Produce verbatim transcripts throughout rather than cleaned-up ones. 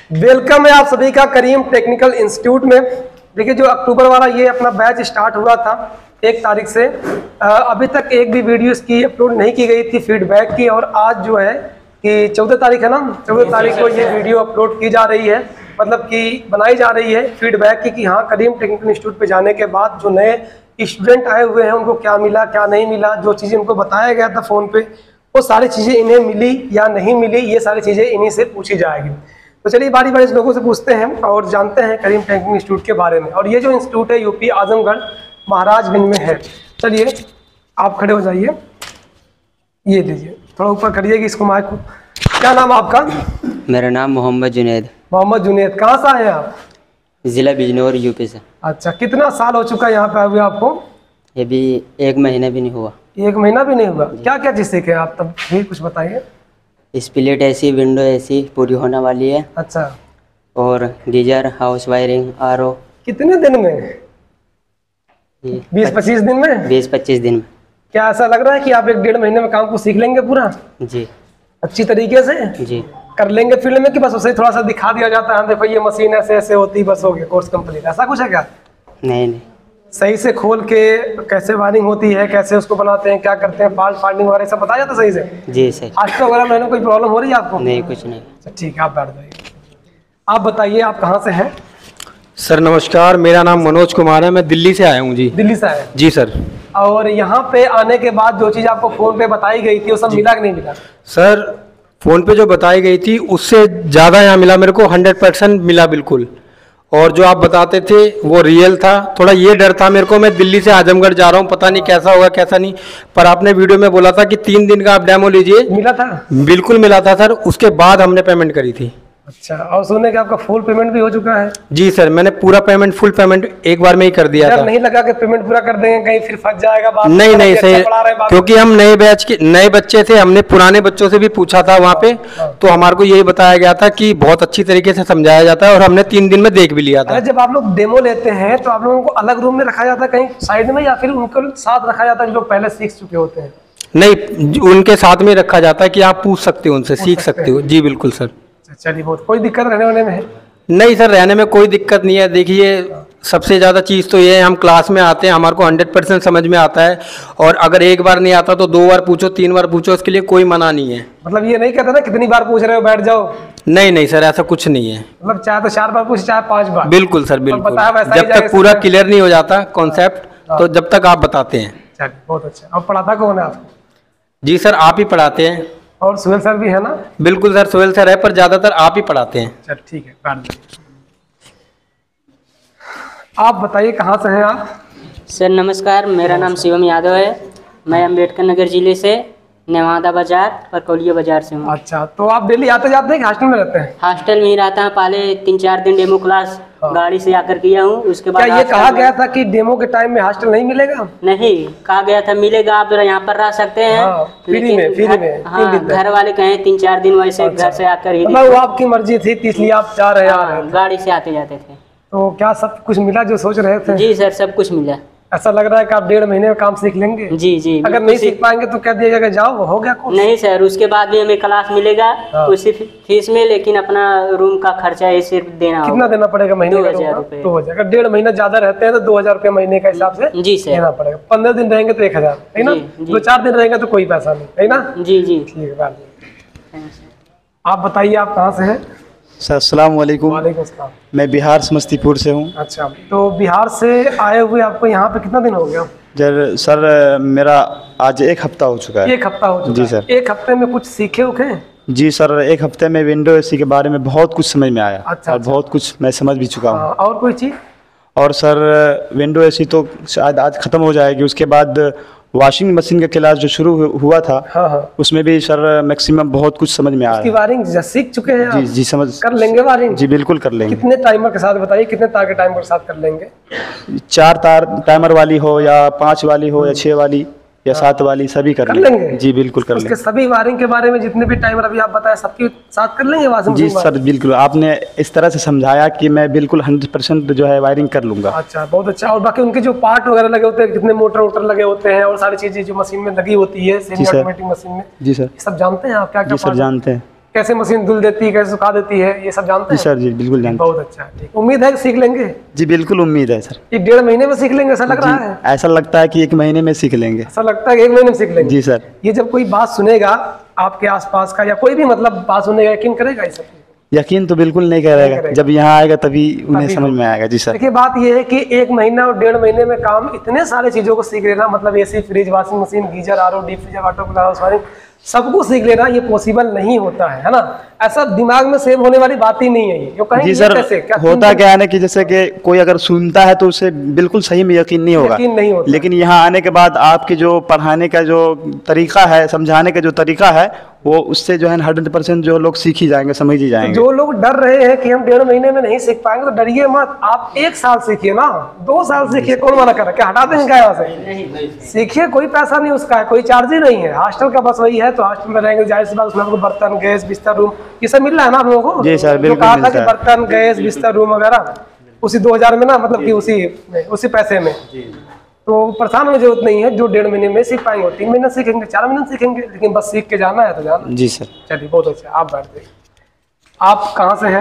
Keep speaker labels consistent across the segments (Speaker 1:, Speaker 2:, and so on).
Speaker 1: Welcome है आप सभी का करीम टेक्निकल इंस्टीट्यूट में। देखिए, जो अक्टूबर वाला ये अपना बैच स्टार्ट हुआ था एक तारीख से, अभी तक एक भी वीडियो इसकी अपलोड नहीं की गई थी फीडबैक की, और आज जो है कि चौदह तारीख है ना, चौदह तारीख को ये वीडियो अपलोड की जा रही है, मतलब कि बनाई जा रही है फीडबैक की कि हाँ करीम टेक्निकल इंस्टीट्यूट पे जाने के बाद जो नए स्टूडेंट आए हुए हैं उनको क्या मिला क्या नहीं मिला, जो चीज़ें उनको बताया गया था फ़ोन पे वो सारी चीज़ें इन्हें मिली या नहीं मिली, ये सारी चीज़ें इन्हीं से पूछी जाएगी। तो चलिए बारी बारी लोगों से पूछते हैं और जानते हैं करीम टेक्निकल इंस्टीट्यूट के बारे में। और ये जो इंस्टीट्यूट है यूपी आजमगढ़ महाराजगंज में है। चलिए आप खड़े हो जाइए, ये लीजिए, थोड़ा ऊपर करिएगा इसको माइक को। क्या नाम आपका?
Speaker 2: मेरा नाम मोहम्मद जुनैद।
Speaker 1: मोहम्मद जुनैद, कहाँ से आए हैं आप?
Speaker 2: ज़िला बिजनौर यूपी से।
Speaker 1: अच्छा, कितना साल हो चुका है यहाँ पे आए हुए आपको?
Speaker 2: ये भी एक महीना भी नहीं हुआ। एक
Speaker 1: महीना भी नहीं हुआ? क्या क्या चीज़ सीखे आप, तब भी कुछ बताइए।
Speaker 2: स्प्लिट ऐसी, विंडो ऐसी पूरी होने वाली है।
Speaker 1: अच्छा।
Speaker 2: और geyser, house wiring, R O.
Speaker 1: कितने दिन में? बीस पच्चीस दिन में?
Speaker 2: बीस पच्चीस दिन में। क्या
Speaker 1: ऐसा लग रहा है कि आप एक डेढ़ महीने में काम को सीख लेंगे पूरा?
Speaker 2: जी।
Speaker 1: अच्छी तरीके से
Speaker 2: जी
Speaker 1: कर लेंगे फील्ड में, कि बस उसे थोड़ा सा दिखा दिया जाता है देखो ये मशीन ऐसे ऐसे होती, बस हो गया कोर्स कंप्लीट, ऐसा कुछ है क्या?
Speaker 2: नहीं नहीं,
Speaker 1: सही से खोल के कैसे वायरिंग होती है, कैसे उसको बनाते हैं, क्या करते हैं, फॉल्ट फाइंडिंग वगैरह सब बताया जाता सही से?
Speaker 2: जी सही।
Speaker 1: हॉस्टल वगैरह में कोई प्रॉब्लम हो रही है आपको?
Speaker 2: नहीं, कुछ नहीं।
Speaker 1: ठीक है, आप बैठ जाइए। आप बताइए आप कहाँ से हैं?
Speaker 3: सर नमस्कार, मेरा नाम मनोज कुमार है, मैं दिल्ली से आया हूँ जी।
Speaker 1: दिल्ली से आए?
Speaker 3: जी सर।
Speaker 1: और यहाँ पे आने के बाद जो चीज़ आपको फ़ोन पे बताई गई थी वो सब मिला कि नहीं मिला?
Speaker 3: सर फ़ोन पे जो बताई गई थी उससे ज़्यादा यहाँ मिला मेरे को, हंड्रेड परसेंट मिला बिल्कुल। और जो आप बताते थे वो रियल था। थोड़ा ये डर था मेरे को, मैं दिल्ली से आजमगढ़ जा रहा हूँ, पता नहीं कैसा होगा कैसा नहीं, पर आपने वीडियो में बोला था कि तीन दिन का आप डेमो लीजिए।
Speaker 1: मिला था? बिल्कुल
Speaker 3: मिला था सर, उसके बाद हमने पेमेंट करी थी।
Speaker 1: अच्छा, और सुनने कि आपका फुल पेमेंट भी हो चुका है?
Speaker 3: जी सर, मैंने पूरा पेमेंट फुल पेमेंट एक बार में ही कर दिया था।
Speaker 1: नहीं लगा कि पेमेंट पूरा कर देंगे कहीं फिर फंस जाएगा बात?
Speaker 3: नहीं नहीं सही, क्योंकि हम नए बैच के नए बच्चे थे, हमने पुराने बच्चों से भी पूछा था वहाँ पे, तो हमारे को यही बताया गया था कि बहुत अच्छी तरीके से समझाया जाता है, और हमने तीन दिन में देख भी लिया था।
Speaker 1: जब आप लोग डेमो लेते हैं तो आप लोगों को अलग रूम में रखा जाता है कहीं साइड में, या फिर उनको साथ रखा जाता है जो लोग पहले सीख चुके होते हैं?
Speaker 3: नहीं, उनके साथ में रखा जाता है कि आप पूछ सकते हो उनसे, सीख सकते हो। जी बिल्कुल सर।
Speaker 1: चलिए, बहुत कोई दिक्कत रहने वाले में है?
Speaker 3: नहीं सर, रहने में कोई दिक्कत नहीं है। देखिए सबसे ज़्यादा चीज़ तो ये है, हम क्लास में आते हैं, हमारे को हंड्रेड परसेंट समझ में आता है, और अगर एक बार नहीं आता तो दो बार पूछो, तीन बार पूछो, इसके लिए कोई मना नहीं है।
Speaker 1: मतलब ये नहीं कहता ना कितनी बार पूछ रहे हो बैठ जाओ?
Speaker 3: नहीं नहीं सर, ऐसा कुछ नहीं है।
Speaker 1: मतलब चाहे तो चार बार पूछ, चाहे पाँच बार?
Speaker 3: बिल्कुल सर, बिल्कुल। जब तक पूरा क्लियर नहीं हो जाता कॉन्सेप्ट, तो जब तक आप बताते हैं।
Speaker 1: चलिए, बहुत अच्छा। अब पढ़ाता कौन है आपको? जी
Speaker 3: सर, आप ही पढ़ाते हैं।
Speaker 1: और सुहेल सर भी है ना?
Speaker 3: बिल्कुल सर, सुहेल सर है, पर ज्यादातर आप ही पढ़ाते हैं।
Speaker 1: चल ठीक है। आप बताइए कहाँ से हैं आप?
Speaker 2: सर नमस्कार, मेरा नाम शिवम यादव है, मैं अम्बेडकर नगर जिले से नेवादा बाजार और कौलिया बाजार से हूँ।
Speaker 1: अच्छा, तो आप डेली आते जाते हैं कि हॉस्टल में रहते हैं?
Speaker 2: हॉस्टल में ही रहता है, पहले तीन चार दिन डेमो क्लास गाड़ी से आकर किया हूँ, उसके बाद
Speaker 1: क्या ये कहा गया था कि डेमो के टाइम में हॉस्टल नहीं मिलेगा?
Speaker 2: नहीं, कहा गया था मिलेगा, आप यहाँ पर रह सकते हैं।
Speaker 1: हाँ, फ्री में, फ्री में।
Speaker 2: हाँ, घर वाले कहे तीन चार दिन वैसे घर से आकर ही।
Speaker 1: मतलब वो आपकी मर्जी थी, इसलिए आप जा रहे हैं?
Speaker 2: गाड़ी से आते जाते थे।
Speaker 1: तो क्या सब कुछ मिला जो सोच रहे थे?
Speaker 2: जी सर, सब कुछ मिला।
Speaker 1: ऐसा लग रहा है कि आप डेढ़ महीने में काम सीख लेंगे?
Speaker 2: जी जी।
Speaker 1: अगर नहीं सीख पाएंगे तो क्या दिया जाएगा, जाओ हो गया कोर्स?
Speaker 2: नहीं सर, उसके बाद भी हमें क्लास मिलेगा उसी फीस में, लेकिन अपना रूम का खर्चा ये सिर्फ देना।
Speaker 1: कितना देना पड़ेगा महीने?
Speaker 2: दो हजार रुपए।
Speaker 1: दो हजार। अगर डेढ़ महीना ज्यादा रहते हैं तो दो हजार रुपये महीने का हिसाब से
Speaker 2: जी सर
Speaker 1: देना पड़ेगा। पंद्रह दिन रहेंगे तो एक हजार, है ना? दो चार दिन रहेंगे तो कोई पैसा नहीं, है ना?
Speaker 2: जी जी।
Speaker 1: ठीक है, आप बताइए आप कहाँ से हैं?
Speaker 4: सर अस्सलाम वालेकुम।
Speaker 1: वालेकुम अस्सलाम।
Speaker 4: मैं बिहार समस्तीपुर से हूँ।
Speaker 1: अच्छा, तो बिहार से आए हुए आपको यहाँ पे कितना दिन हो गया?
Speaker 4: जर सर मेरा आज एक हफ्ता हो चुका है।
Speaker 1: एक हफ्ता हो चुका?
Speaker 4: जी सर।
Speaker 1: एक हफ्ते में कुछ सीखे उखे?
Speaker 4: जी सर, एक हफ्ते में विंडो एसी के बारे में बहुत कुछ समझ में आया।
Speaker 1: अच्छा,
Speaker 4: और
Speaker 1: अच्छा।
Speaker 4: बहुत कुछ मैं समझ भी चुका हूँ।
Speaker 1: और कोई चीज़?
Speaker 4: और सर विंडो एसी तो शायद आज ख़त्म हो जाएगी, उसके बाद वॉशिंग मशीन का क्लास जो शुरू हुआ था,
Speaker 1: हाँ हाँ,
Speaker 4: उसमें भी सर मैक्सिमम बहुत कुछ समझ में आया।
Speaker 1: उसकी वायरिंग सीख चुके हैं आप?
Speaker 4: जी जी, समझ
Speaker 1: कर लेंगे वायरिंग?
Speaker 4: जी बिल्कुल कर लेंगे।
Speaker 1: कितने टाइमर के साथ बताइए, कितने तार के टाइमर के साथ कर लेंगे?
Speaker 4: चार तार टाइमर वाली हो या पाँच वाली हो या छः वाली या सात वाली, सभी कर,
Speaker 1: कर लेंगे?
Speaker 4: जी बिल्कुल कर लेंगे।
Speaker 1: उसके सभी वायरिंग के बारे में जितने भी टाइमर अभी आप बताए सबके साथ कर लेंगे वाशिंग
Speaker 4: जी सर बिल्कुल, आपने इस तरह से समझाया कि मैं बिल्कुल हंड्रेड परसेंट जो है वायरिंग कर लूंगा।
Speaker 1: अच्छा, बहुत अच्छा। और बाकी उनके जो पार्ट वगैरह लगे होते हैं, कितने मोटर वोटर लगे होते हैं और सारी चीजें जो मशीन में लगी होती है सेमी ऑटोमेटिक मशीन में,
Speaker 4: जी सर
Speaker 1: सब जानते हैं आप? क्या क्या
Speaker 4: जी सर जानते हैं।
Speaker 1: कैसे मशीन धुल देती है, कैसे सुखा देती है, ये सब जानते
Speaker 4: जी
Speaker 1: हैं?
Speaker 4: सर, जी बिल्कुल जानते
Speaker 1: बहुत अच्छा, ठीक। उम्मीद है कि सीख लेंगे?
Speaker 4: हैं। जी बिल्कुल उम्मीद है सर।
Speaker 1: एक डेढ़ महीने में सीख लेंगे ऐसा लग
Speaker 4: जी,
Speaker 1: रहा है?
Speaker 4: ऐसा लगता है कि एक महीने में सीख लेंगे।
Speaker 1: ऐसा लगता है कि एक महीने में सीख लेंगे?
Speaker 4: जी सर।
Speaker 1: ये जब कोई बात सुनेगा आपके आसपास का या कोई भी मतलब बात सुनेगा, यकीन करेगा ये सब?
Speaker 4: यकीन तो बिल्कुल नहीं करेगा,
Speaker 1: करेगा।
Speaker 4: जब यहाँ आएगा तभी उन्हें
Speaker 1: तभी
Speaker 4: समझ
Speaker 1: होगा।
Speaker 4: में आएगा। जी सर।
Speaker 1: देखिए बात ये है कि एक महीना और डेढ़ महीने में काम इतने सारे चीजों को सीख लेना, मतलब AC, fridge, washing machine, geyser, R O, deep freezer, auto class, सबको सीख लेना ये पॉसिबल नहीं होता है, है ना? ऐसा दिमाग में सेव होने वाली बात ही नहीं है ये। जो कहेंगे
Speaker 4: जी सर,
Speaker 1: कैसे, क्या
Speaker 4: होता क्या है ना कि जैसे कि कोई अगर सुनता है तो उसे बिल्कुल सही में यकीन नहीं होगा,
Speaker 1: यकीन नहीं होता।
Speaker 4: लेकिन यहाँ आने के बाद आपके जो पढ़ाने का जो तरीका है, समझाने का जो तरीका है, वो उससे जो है हंड्रेड परसेंट जो लोग सीख ही जाएंगे, समझ ही जाएंगे।
Speaker 1: जो लोग डर रहे हैं कि हम डेढ़ महीने में नहीं सीख पाएंगे, तो डरिए मत। आप एक साल सीखिए ना, दो साल सीखिए, कौन मना कर रहा है? क्या हटा देंगे क्या यहाँ से? सीखिए, कोई पैसा नहीं उसका है, कोई चार्ज ही नहीं है। हॉस्टल का बस वही है, तो हॉस्टल में रहेंगे, जाहिर सी बात उसमें आपको बर्तन, गैस, बिस्तर, रूम, ये सब मिल रहा है ना आप लोगों को?
Speaker 4: जी सर,
Speaker 1: जो
Speaker 4: बिल्कुल
Speaker 1: कहा था
Speaker 4: मिलता
Speaker 1: कि
Speaker 4: है।
Speaker 1: बर्तन, गैस, बिस्तर, रूम वगैरह उसी दो हजार में ना, मतलब कि उसी उसी पैसे में। तो परेशान होने की जरूरत नहीं है। जो डेढ़ महीने में सीख पाएंगे, तीन महीने सीखेंगे, चार महीने सीखेंगे, लेकिन बस सीख के जाना है तो जाना।
Speaker 4: जी सर।
Speaker 1: चलिए बहुत अच्छा, आप बैठ जाइए। आप कहाँ से हैं?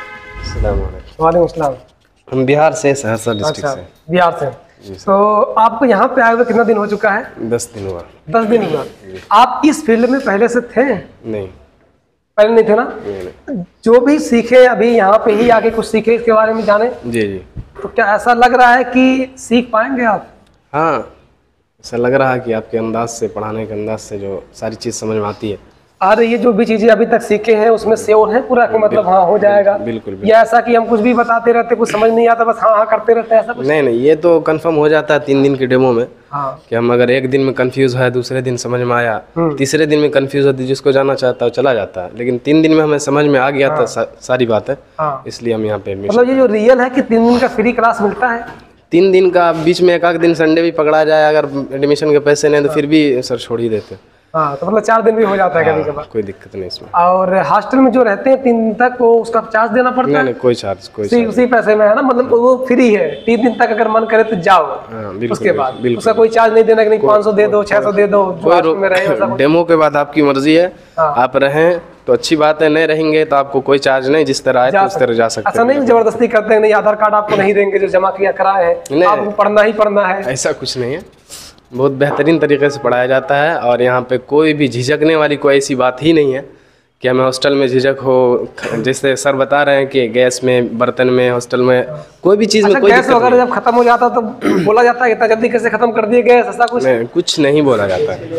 Speaker 1: वालेकुम अस्सलाम।
Speaker 5: हम बिहार से, सहरसा डिस्ट्रिक्ट
Speaker 1: अच्छा,
Speaker 5: से।
Speaker 1: बिहार से। तो आपको यहाँ पे आए हुए कितना दिन हो चुका है?
Speaker 5: दस दिन हुआ।
Speaker 1: दस दिन हुआ। आप इस फील्ड में पहले से थे?
Speaker 5: नहीं,
Speaker 1: पहले नहीं थे ना?
Speaker 5: नहीं।
Speaker 1: जो भी सीखे अभी यहाँ पे ही आके कुछ सीखे, इसके बारे में जाने,
Speaker 5: जी जी।
Speaker 1: तो क्या ऐसा लग रहा है कि सीख पाएंगे आप?
Speaker 5: हाँ, ऐसा लग रहा है कि आपके अंदाज से, पढ़ाने के अंदाज से जो सारी चीज़ समझ में आती है।
Speaker 1: और ये जो भी चीजें अभी तक सीखे हैं उसमें श्योर है पूरा कि मतलब हाँ हो जाएगा?
Speaker 5: बिल्कुल, बिल्कुल।
Speaker 1: या ऐसा कि हम कुछ भी बताते रहते, कुछ समझ नहीं आता, बस हाँ हाँ करते रहते हैं, ऐसा कुछ?
Speaker 5: नहीं नहीं, ये तो कंफर्म हो जाता है तीन दिन के डेमो में
Speaker 1: हाँ।
Speaker 5: कि हम अगर एक दिन में कंफ्यूज है, दूसरे दिन समझ में आया, तीसरे दिन में कंफ्यूज होती, जिसको जाना चाहता है वो चला जाता है, लेकिन तीन दिन में हमें समझ में आ गया था सा, सारी बातें,
Speaker 1: हाँ।
Speaker 5: इसलिए हम यहाँ पे एडमिशन।
Speaker 1: मतलब ये जो रियल है कि तीन दिन का फ्री क्लास मिलता है?
Speaker 5: तीन दिन का, बीच में एक आध दिन संडे भी पकड़ा जाए, अगर एडमिशन के पैसे नहीं तो फिर भी सर छोड़ ही देते।
Speaker 1: हाँ, तो मतलब चार दिन भी हो जाता है कभी कभार?
Speaker 5: कोई दिक्कत नहीं इसमें।
Speaker 1: और हॉस्टल में जो रहते हैं तीन दिन तक, वो उसका चार्ज देना पड़ता
Speaker 5: नहीं
Speaker 1: है?
Speaker 5: नहीं, कोई चार्ज, कोई
Speaker 1: उसी
Speaker 5: चार्ज।
Speaker 1: उसी पैसे में है ना, मतलब वो फ्री है? तीन दिन तक अगर मन करे तो जाओ,
Speaker 5: हाँ, बिल्कुल,
Speaker 1: उसके बाद
Speaker 5: बिल्कुल।
Speaker 1: उसका कोई चार्ज नहीं देना कि नहीं पाँच सौ दे दो, छह सौ दे दो, जो
Speaker 5: कोई
Speaker 1: हॉस्टल में रहे वैसा कुछ?
Speaker 5: डेमो के बाद आपकी मर्जी है,
Speaker 1: हाँ।
Speaker 5: आप रहें तो अच्छी बात है, नहीं रहेंगे तो आपको कोई चार्ज नहीं, जिस तरह आए तो उस तरह जा सकते
Speaker 1: ऐसा नहीं जबरदस्ती करते हैं, नहीं आधार कार्ड आपको नहीं देंगे जो जमा किया कराए हैं,
Speaker 5: नहीं।
Speaker 1: आपको पढ़ना ही पढ़ना है?
Speaker 5: ऐसा कुछ नहीं है, बहुत बेहतरीन तरीके से पढ़ाया जाता है, और यहाँ पे कोई भी झिझकने वाली कोई ऐसी बात ही नहीं है कि हमें हॉस्टल में झिझक हो। जैसे सर बता रहे हैं कि गैस में, बर्तन में, हॉस्टल में कोई भी चीज़ में
Speaker 1: अच्छा,
Speaker 5: कोई
Speaker 1: गैस
Speaker 5: दिक्कत
Speaker 1: वगैरह
Speaker 5: नहीं।
Speaker 1: जब खत्म हो जाता तो बोला जाता है इतना जल्दी कैसे खत्म कर दिए गैस, ऐसा कुछ?
Speaker 5: नहीं, कुछ नहीं बोला जाता है।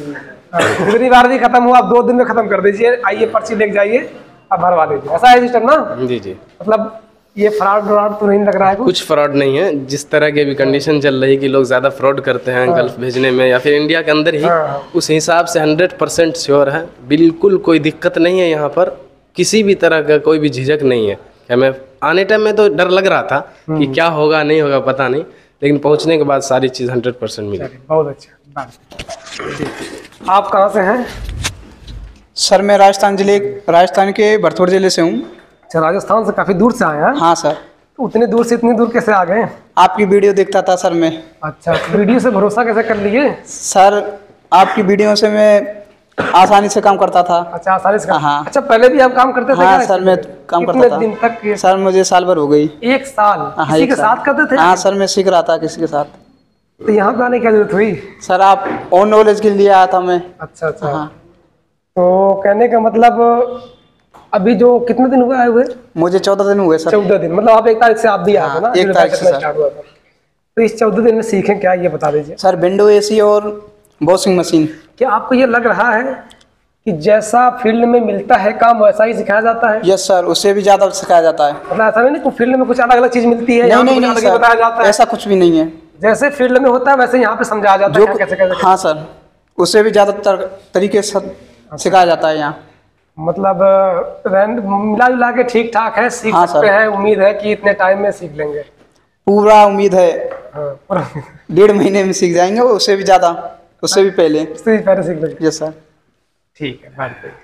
Speaker 1: पिछली बार भी खत्म हुआ, आप दो दिन में खत्म कर दीजिए, आइए पर्ची लेके जाइए, अब भरवा लीजिए, ऐसा है सिस्टम ना?
Speaker 5: जी जी।
Speaker 1: मतलब ये फ्रॉड व्रॉड तो नहीं लग रहा है कुछ?
Speaker 5: कुछ फ्रॉड नहीं है, जिस तरह की अभी कंडीशन चल रही है कि लोग ज़्यादा फ्रॉड करते हैं गल्फ भेजने में या फिर इंडिया के अंदर ही,
Speaker 1: हाँ।
Speaker 5: उस हिसाब से हंड्रेड परसेंट श्योर है, बिल्कुल कोई दिक्कत नहीं है। यहाँ पर किसी भी तरह का कोई भी झिझक नहीं है। हमें आने टाइम में तो डर लग रहा था कि क्या होगा नहीं होगा पता नहीं, लेकिन पहुँचने के बाद सारी चीज़ हंड्रेड परसेंट मिली।
Speaker 1: बहुत अच्छा। आप कहाँ से हैं?
Speaker 6: सर मैं राजस्थान जिले राजस्थान के भरतपुर जिले से हूँ।
Speaker 1: अच्छा, राजस्थान से काफी दूर से आए हैं?
Speaker 6: हाँ सर।
Speaker 1: तो उतने दूर से इतनी दूर कैसे आ गए?
Speaker 6: आपकी वीडियो देखता था सर मैं।
Speaker 1: अच्छा, तो वीडियो से भरोसा कैसे कर लिए?
Speaker 6: सर आपकी वीडियो से मैं आसानी से काम करता था।
Speaker 1: अच्छा, आसानी से?
Speaker 6: हाँ।
Speaker 1: अच्छा, पहले भी आप काम करते थे?
Speaker 6: हाँ
Speaker 1: क्या?
Speaker 6: सर मैं काम
Speaker 1: कितने
Speaker 6: करता था।
Speaker 1: दिन तक ये?
Speaker 6: सर मुझे साल भर हो गई।
Speaker 1: एक साल?
Speaker 6: हाँ,
Speaker 1: किसी
Speaker 6: एक
Speaker 1: के
Speaker 6: साल।
Speaker 1: साथ करते थे?
Speaker 6: हाँ सर मैं सीख रहा था किसी के साथ।
Speaker 1: तो यहाँ पे आने की क्या जरूरत हुई?
Speaker 6: सर आप ऑन नॉलेज के लिए आया था मैं।
Speaker 1: अच्छा अच्छा।
Speaker 6: हाँ।
Speaker 1: तो कहने का मतलब अभी जो कितने दिन हुए आए हुए?
Speaker 6: मुझे चौदह दिन हुए सर।
Speaker 1: चौदह दिन, मतलब आप एक तारीख से आप भी आए थे ना?
Speaker 6: हाँ, एक तारीख से
Speaker 1: में
Speaker 6: सर।
Speaker 1: स्टार्ट हुआ था। तो इस चौदह दिन में सीखें क्या, ये बता दीजिए।
Speaker 6: सर विंडो एसी और वॉशिंग मशीन।
Speaker 1: क्या आपको ये लग रहा है कि जैसा फील्ड में मिलता है काम वैसा ही सिखाया जाता है?
Speaker 6: यस सर, उससे भी ज्यादा सिखाया जाता है।
Speaker 1: मतलब ऐसा नहीं कि फील्ड में कुछ अलग अलग चीज मिलती है,
Speaker 6: नहीं
Speaker 1: यहाँ पे
Speaker 6: नहीं
Speaker 1: कुछ
Speaker 6: नहीं
Speaker 1: अलग ही बताया जाता
Speaker 6: सर,
Speaker 1: है?
Speaker 6: ऐसा कुछ भी नहीं है।
Speaker 1: जैसे फील्ड में होता है वैसे यहाँ पे समझाया जाता है, कैसे कैसे?
Speaker 6: हाँ सर, उससे भी ज्यादा तरीके से सिखाया जाता है यहाँ।
Speaker 1: मतलब रैंड मिला जुला के ठीक ठाक है, सीख
Speaker 6: हाँ,
Speaker 1: सकते
Speaker 6: सर।
Speaker 1: हैं। उम्मीद है कि इतने टाइम में सीख लेंगे।
Speaker 6: पूरा उम्मीद है,
Speaker 1: हाँ, पूरा
Speaker 6: डेढ़ महीने में सीख जाएंगे, उससे भी ज्यादा, उससे भी पहले।
Speaker 1: उससे भी पहले सीख लेंगे।
Speaker 6: Yes sir.
Speaker 1: ठीक है, बैठ जाइए।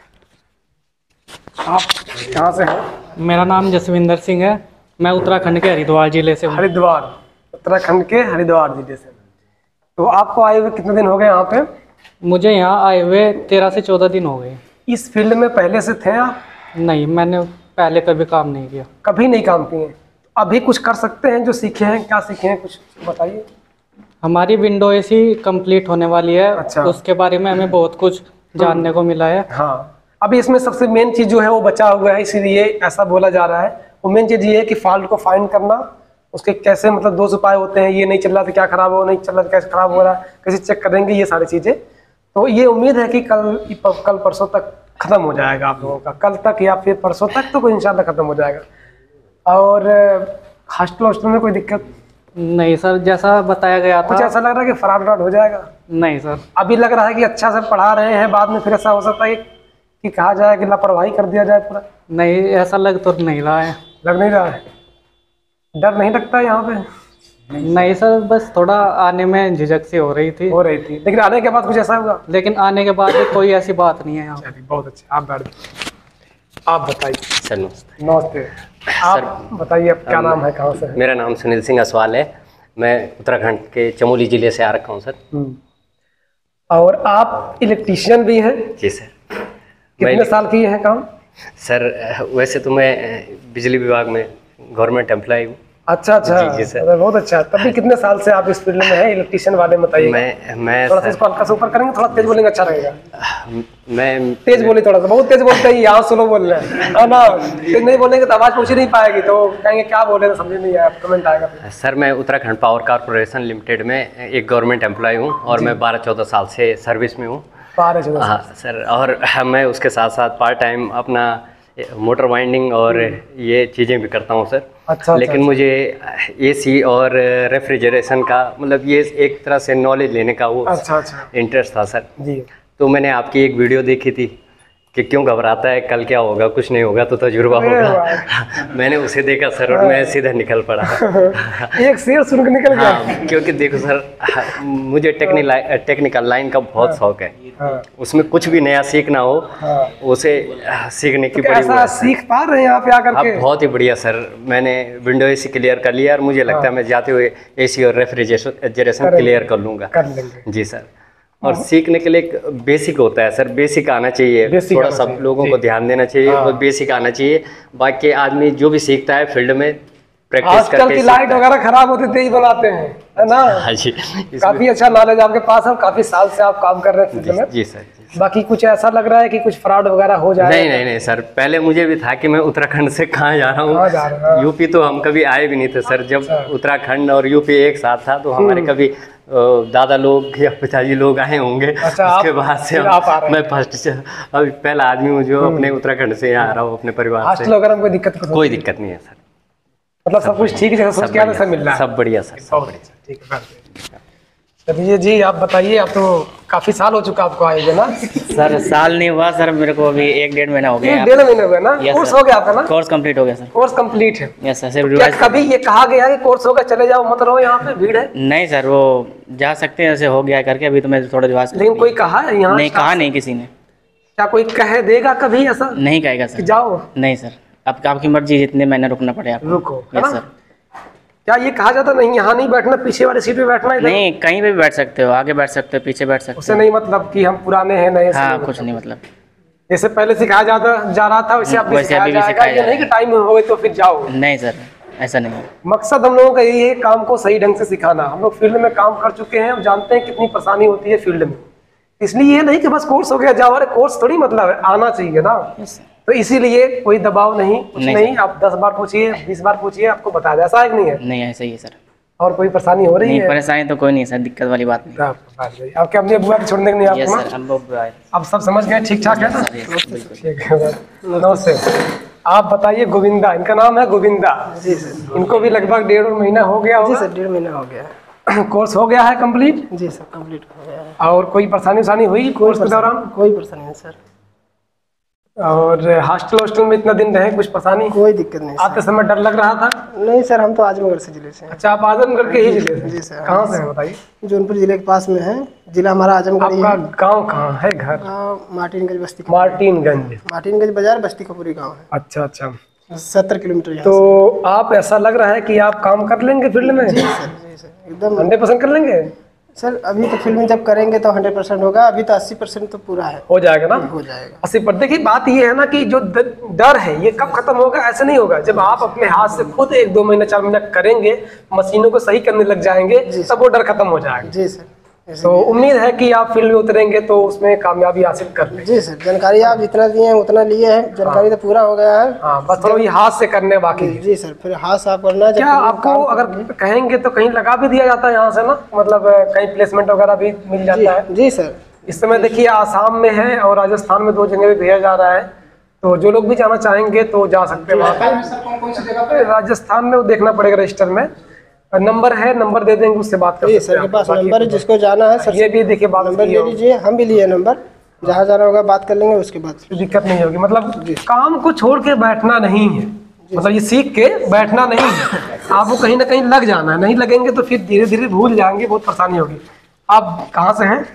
Speaker 1: आप कहाँ से हैं?
Speaker 7: मेरा नाम जसविंदर सिंह है। मैं उत्तराखंड के हरिद्वार जिले से हूँ।
Speaker 1: हरिद्वार, उत्तराखंड के हरिद्वार जिले से। तो आपको आए हुए कितने दिन हो गए यहाँ पे?
Speaker 7: मुझे यहाँ आए हुए तेरह से चौदह दिन हो गए।
Speaker 1: इस फील्ड में पहले से थे आप?
Speaker 7: नहीं, मैंने पहले कभी काम नहीं किया।
Speaker 1: कभी नहीं काम किए? अभी कुछ कर सकते हैं जो सीखे हैं? क्या सीखे हैं कुछ बताइए।
Speaker 7: हमारी विंडो एसी कंप्लीट होने वाली है।
Speaker 1: अच्छा।
Speaker 7: उसके बारे में हमें बहुत कुछ जानने को मिला है।
Speaker 1: हाँ, अभी इसमें सबसे मेन चीज़ जो है वो बचा हुआ है, इसीलिए ऐसा बोला जा रहा है। वो मेन चीज़ ये है कि फॉल्ट को फाइंड करना, उसके कैसे मतलब दो उपाय होते हैं, ये नहीं चल रहा तो क्या खराब हो, नहीं चल रहा तो कैसे खराब हो रहा है, कैसे चेक करेंगे, ये सारी चीज़ें। तो ये उम्मीद है कि कल कल परसों तक ख़त्म हो जाएगा आप लोगों का, कल तक या फिर परसों तक तो कोई इंशाल्लाह ख़त्म हो जाएगा। और हॉस्टल हॉस्टल में कोई दिक्कत
Speaker 7: नहीं सर, जैसा बताया गया था।
Speaker 1: कुछ ऐसा लग रहा है कि फ्रॉड व्रॉड हो जाएगा?
Speaker 7: नहीं सर।
Speaker 1: अभी लग रहा है कि अच्छा से पढ़ा रहे हैं, बाद में फिर ऐसा हो सकता है कि कहा जाए कि लापरवाही कर दिया जाए पूरा?
Speaker 7: नहीं, ऐसा लग तो नहीं रहा है।
Speaker 1: लग नहीं रहा है? डर नहीं लगता है यहाँ पे?
Speaker 7: नहीं सर, बस थोड़ा आने में झिझक सी हो रही थी
Speaker 1: हो रही थी लेकिन आने के बाद कुछ ऐसा होगा?
Speaker 7: लेकिन आने के बाद कोई ऐसी बात नहीं है यहाँ।
Speaker 1: चलिए बहुत अच्छा, आप बैठ आप बताइए।
Speaker 8: सर नमस्ते।
Speaker 1: नमस्ते। आप बताइए, आप क्या नाम है, कहाँ से है?
Speaker 8: मेरा नाम सुनील सिंह असवाल है, मैं उत्तराखंड के चमोली ज़िले से आ रखा हूँ सर।
Speaker 1: और आप इलेक्ट्रीशियन भी हैं?
Speaker 8: जी सर।
Speaker 1: कितने साल किए हैं काम?
Speaker 8: सर वैसे तो मैं बिजली विभाग में गवर्नमेंट एम्प्लॉय हूँ।
Speaker 1: अच्छा अच्छा।
Speaker 8: जी, जी सर।
Speaker 1: बहुत अच्छा। तभी कितने साल से आप इस फील्ड में हैं, इलेक्ट्रीशियन वाले बताइए।
Speaker 8: मैं मैं
Speaker 1: थोड़ा सा इसको हल्का सा ऊपर करेंगे, थोड़ा तेज बोलेंगे अच्छा रहेगा।
Speaker 8: मैं
Speaker 1: तेज बोलिए, थोड़ा सा, बहुत तेज बोलते हैं, यहाँ स्लो बोल रहे हैं है ना। तेज नहीं बोलेंगे तो आवाज़ पहुँच नहीं पाएगी, तो कहेंगे क्या बोले तो समझ नहीं आया, कमेंट आएगा।
Speaker 8: सर मैं उत्तराखंड पावर कॉर्पोरेशन लिमिटेड में एक गवर्नमेंट एम्प्लॉय हूँ और मैं बारह चौदह साल से सर्विस में हूँ।
Speaker 1: बारह चौदह
Speaker 8: हाँ सर। और मैं उसके साथ साथ पार्ट टाइम अपना मोटर वाइंडिंग और ये चीज़ें भी करता हूँ सर।
Speaker 1: अच्छा।
Speaker 8: लेकिन
Speaker 1: अच्छा,
Speaker 8: मुझे एसी और रेफ्रिजरेशन का मतलब ये एक तरह से नॉलेज लेने का वो
Speaker 1: अच्छा अच्छा
Speaker 8: इंटरेस्ट था सर
Speaker 1: जी।
Speaker 8: तो मैंने आपकी एक वीडियो देखी थी कि क्यों घबराता है, कल क्या होगा, कुछ नहीं होगा तो तजुर्बा होगा। मैंने उसे देखा सर और मैं सीधा निकल पड़ा।
Speaker 1: एक शेर सुन के निकल गया।
Speaker 8: हाँ, क्योंकि देखो सर मुझे टेक्निकल टेक्निकल लाइन का बहुत शौक है।
Speaker 1: हाँ।
Speaker 8: उसमें कुछ भी नया सीखना हो
Speaker 1: हाँ।
Speaker 8: उसे सीखने की
Speaker 1: तो
Speaker 8: बड़ी
Speaker 1: ऐसा सीख पा रहे हैं आप आकर
Speaker 8: हाँ,
Speaker 1: के?
Speaker 8: बहुत ही बढ़िया सर। मैंने विंडो एसी क्लियर कर लिया और मुझे लगता है मैं जाते हुए एसी और रेफ्रिजरेशन क्लियर कर लूँगा।
Speaker 1: कर लेंगे
Speaker 8: जी सर। और सीखने के लिए एक बेसिक होता है सर, बेसिक आना चाहिए,
Speaker 1: बेसिक
Speaker 8: थोड़ा
Speaker 1: आना
Speaker 8: सब
Speaker 1: चाहिए,
Speaker 8: लोगों
Speaker 1: जी।
Speaker 8: को ध्यान देना चाहिए
Speaker 1: हाँ।
Speaker 8: और बेसिक आना चाहिए। बाकी आदमी जो भी सीखता है फील्ड में प्रैक्टिस
Speaker 1: आजकल
Speaker 8: करके
Speaker 1: की
Speaker 8: सीखता
Speaker 1: लाइट
Speaker 8: है।
Speaker 1: वगैरह खराब होती थी बनाते हैं, है ना।
Speaker 8: हाँ जी। इसमें-
Speaker 1: काफी अच्छा नॉलेज आपके पास है, काफी साल से आप काम कर रहे हैं फील्ड में।
Speaker 8: जी सर जी।
Speaker 1: बाकी कुछ ऐसा लग रहा है कि कुछ फ्रॉड वगैरह हो जाए?
Speaker 8: नहीं नहीं नहीं सर, पहले मुझे भी था कि मैं उत्तराखंड से कहाँ जा रहा
Speaker 1: कहाँ जा रहे हैं?
Speaker 8: हूँ। यूपी तो हम कभी आए भी नहीं थे सर। जब
Speaker 1: अच्छा।
Speaker 8: उत्तराखंड और यूपी एक साथ था तो हमारे कभी अ, दादा लोग या पिताजी लोग आए होंगे।
Speaker 1: अच्छा,
Speaker 8: उसके
Speaker 1: आप-
Speaker 8: बाद से
Speaker 1: फिर
Speaker 8: हम-
Speaker 1: आप आ रहे हैं।
Speaker 8: मैं फर्स्ट अभी पहला आदमी हूँ जो अपने उत्तराखंड से यहाँ आ रहा हूँ अपने परिवार से।
Speaker 1: हॉस्टल वगैरह में कोई दिक्कत कुछ
Speaker 8: कोई
Speaker 1: होती है?
Speaker 8: दिक्कत नहीं है सर।
Speaker 1: मतलब सब कुछ ठीक है, जैसा सोच के आया,
Speaker 8: बढ़िया,
Speaker 1: सब मिल रहा है?
Speaker 8: सब बढ़िया सर, सब
Speaker 1: बहुत
Speaker 8: बढ़िया।
Speaker 1: अच्छा, ठीक है। बैठिए। चलिए जी, आप बताइए, आप तो काफी साल हो चुका आपको आए हुए ना?
Speaker 9: सर साल नहीं हुआ सर, मेरे को अभी एक डेढ़ महीना हो गया।
Speaker 1: एक डेढ़ महीने हुए ना?
Speaker 9: Yes,
Speaker 1: course
Speaker 9: sir.
Speaker 1: हो गया आपका ना?
Speaker 9: कोर्स कंप्लीट हो गया सर।
Speaker 1: कोर्स कंप्लीट है?
Speaker 9: Yes sir. सिर्फ
Speaker 1: क्या
Speaker 9: रिवाइज
Speaker 1: कभी ये कहा गया कि कोर्स होगा चले जाओ मत रहो, यहाँ पे भीड़ है?
Speaker 9: नहीं सर, वो जा सकते हैं, ऐसे हो गया करके अभी तो मैं थोड़ा रिवाज
Speaker 1: लेकिन कोई कहा है यहाँ?
Speaker 9: नहीं कहा नहीं किसी ने।
Speaker 1: क्या कोई कह देगा कभी ऐसा
Speaker 9: नहीं कहेगा
Speaker 1: कि
Speaker 9: सर।
Speaker 1: जाओ?
Speaker 9: नहीं सर, अब आपकी मर्जी, जितने महीने रुकना पड़े आपको।
Speaker 1: रुको, है
Speaker 9: यस
Speaker 1: ना?
Speaker 9: सर।
Speaker 1: क्या ये कहा जाता नहीं यहाँ नहीं बैठना, पीछे वाली सीट पे बैठना? इधर
Speaker 9: नहीं, कहीं पे भी बैठ सकते हो, आगे बैठ सकते हो, पीछे बैठ सकते
Speaker 1: उससे
Speaker 9: हो।
Speaker 1: नहीं मतलब कि हम पुराने हैं नए?
Speaker 9: हाँ, कुछ नहीं मतलब।
Speaker 1: जैसे पहले सिखाया जाता जा रहा था वैसे अब भी
Speaker 9: वैसे
Speaker 1: सिखाया
Speaker 9: अभी भी
Speaker 1: जाएगा?
Speaker 9: सिखाया
Speaker 1: ये नहीं कि टाइम हो गए तो फिर जाओ।
Speaker 9: नहीं सर, ऐसा नहीं है।
Speaker 1: मकसद हम लोगों का यही है, काम को सही ढंग से सिखाना। हम लोग फील्ड में काम कर चुके हैं, हम जानते हैं कितनी परेशानी होती है फील्ड में। इसलिए ये नहीं कि बस कोर्स हो गया जाओ, अरे कोर्स थोड़ी मतलब है, आना चाहिए ना। तो इसीलिए कोई दबाव नहीं, कुछ
Speaker 9: नहीं,
Speaker 1: नहीं। आप दस बार पूछिए, बीस बार पूछिए, आपको बता दे। ऐसा है कि नहीं है?
Speaker 9: नहीं, ऐसा ही है सर।
Speaker 1: और कोई परेशानी हो रही
Speaker 9: नहीं,
Speaker 1: है?
Speaker 9: परेशानी तो कोई नहीं सर, दिक्कत वाली बात नहीं।
Speaker 1: आप- आपके अपने बुआ को छोड़ने के नहीं
Speaker 9: यस
Speaker 1: आपको
Speaker 9: सर, हम लोग आए।
Speaker 1: आप सब समझ गए, ठीक ठाक है ना? ठीक है, नमस्ते। आप बताइए, गोविंदा इनका नाम है, गोविंदा जी सर। इनको भी लगभग डेढ़ महीना हो गया होगा?
Speaker 10: जी सर, डेढ़ महीना हो गया।
Speaker 1: कोर्स हो गया है कंप्लीट?
Speaker 10: जी सर, कंप्लीट हो गया है।
Speaker 1: और कोई परेशानी वसानी हुई कोर्स के दौरान?
Speaker 10: कोई परेशानी नहीं सर।
Speaker 1: और हॉस्टल हॉस्टल में इतना दिन रहे, कुछ परेशानी?
Speaker 10: कोई दिक्कत नहीं
Speaker 1: आते समय डर लग रहा था?
Speaker 10: नहीं सर, हम तो आजमगढ़ से जिले से हैं।
Speaker 1: अच्छा, आप आजमगढ़ के ही जिले से?
Speaker 10: जी सर।
Speaker 1: कहाँ से हैं बताइए?
Speaker 10: जौनपुर जिले के पास में है, जिला हमारा आजमगढ़ ही
Speaker 1: आपका
Speaker 10: है।
Speaker 1: गांव कहाँ है? घर?
Speaker 10: गाँव मार्टिनगंज बस्ती।
Speaker 1: मार्टिनगंज।
Speaker 10: मार्टिनगंज बाजार बस्ती कपूरी गाँव है।
Speaker 1: अच्छा अच्छा।
Speaker 10: सत्तर किलोमीटर यहाँ
Speaker 1: तो आप, ऐसा लग रहा है कि आप काम कर लेंगे फील्ड में?
Speaker 10: से। जी सर, जी सर, एकदम
Speaker 1: हंड्रेड परसेंट कर लेंगे?
Speaker 10: सर अभी तो फिल्म जब करेंगे तो हंड्रेड परसेंट होगा, अभी तो अस्सी परसेंट तो पूरा है।
Speaker 1: हो जाएगा ना?
Speaker 10: हो जाएगा।
Speaker 1: अस्सी पर देखिए बात ये है ना कि जो द- डर है ये कब खत्म होगा, ऐसे नहीं होगा। जब आप अपने हाथ से खुद एक दो महीना चार महीना करेंगे, मशीनों को सही करने लग जाएंगे, तब वो डर खत्म हो जाएगा।
Speaker 10: जी सर।
Speaker 1: तो उम्मीद है कि आप फील्ड में उतरेंगे तो उसमें कामयाबी हासिल कर लेंगे।
Speaker 10: जी सर, जानकारी आप जितना दिए हैं उतना लिए हैं, जानकारी तो पूरा हो गया है।
Speaker 1: हाँ, बस थोड़ा ये हाथ से करने बाकी है।
Speaker 10: जी सर, फिर हाथ साफ करना है। जब
Speaker 1: क्या
Speaker 10: फिल्म
Speaker 1: आपको
Speaker 10: काम
Speaker 1: अगर
Speaker 10: करेंगे-
Speaker 1: कहेंगे तो कहीं लगा भी दिया जाता है यहाँ से ना, मतलब अ, कहीं प्लेसमेंट वगैरह भी मिल जाता है?
Speaker 10: जी सर।
Speaker 1: इस समय देखिए आसाम में है और राजस्थान में दो जगह भी भेजा जा रहा है, तो जो लोग भी जाना चाहेंगे तो जा सकते हैं वहाँ पे। राजस्थान में वो देखना पड़ेगा रजिस्टर में, नंबर है, नंबर दे देंगे, उससे बात कर
Speaker 10: जी
Speaker 1: सकते
Speaker 10: सर
Speaker 1: हैं।
Speaker 10: के पास
Speaker 1: बाकी
Speaker 10: नंबर है, जिसको जाना है सर
Speaker 1: ये भी देखिए बात
Speaker 10: नंबर
Speaker 1: की
Speaker 10: ले
Speaker 1: हो।
Speaker 10: लीजिए, हम भी लिए नंबर, जहाँ जाना होगा बात कर लेंगे, उसके बाद
Speaker 1: तो दिक्कत नहीं होगी। मतलब काम को छोड़ के बैठना नहीं है, मतलब ये सीख के बैठना नहीं है, आपको कहीं ना कहीं लग जाना है। नहीं लगेंगे तो फिर धीरे धीरे भूल जाएंगे, बहुत परेशानी होगी। आप कहाँ से हैं?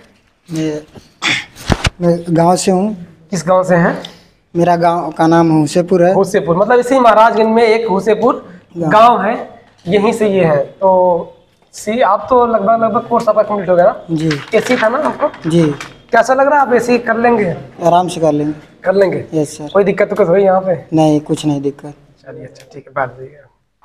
Speaker 11: मैं गांव से हूँ।
Speaker 1: किस गांव से हैं?
Speaker 11: मेरा गांव का नाम हुसेपुर है।
Speaker 1: हुसेपुर, मतलब इसी महाराजगंज में एक हुसेपुर गांव है, यहीं से ये है। तो सी आप तो लगभग लगभग कोर्स आपका कंप्लीट हो गया ना?
Speaker 11: जी।
Speaker 1: एसी था ना आपको?
Speaker 11: जी।
Speaker 1: कैसा लग रहा है? आप एसी कर लेंगे?
Speaker 11: आराम से कर लेंगे।
Speaker 1: कर लेंगे?
Speaker 11: Yes sir.
Speaker 1: कोई दिक्कत तो हुई यहाँ पे?
Speaker 11: नहीं, कुछ नहीं दिक्कत।
Speaker 1: चलिए अच्छा ठीक है, बैठ जाइए।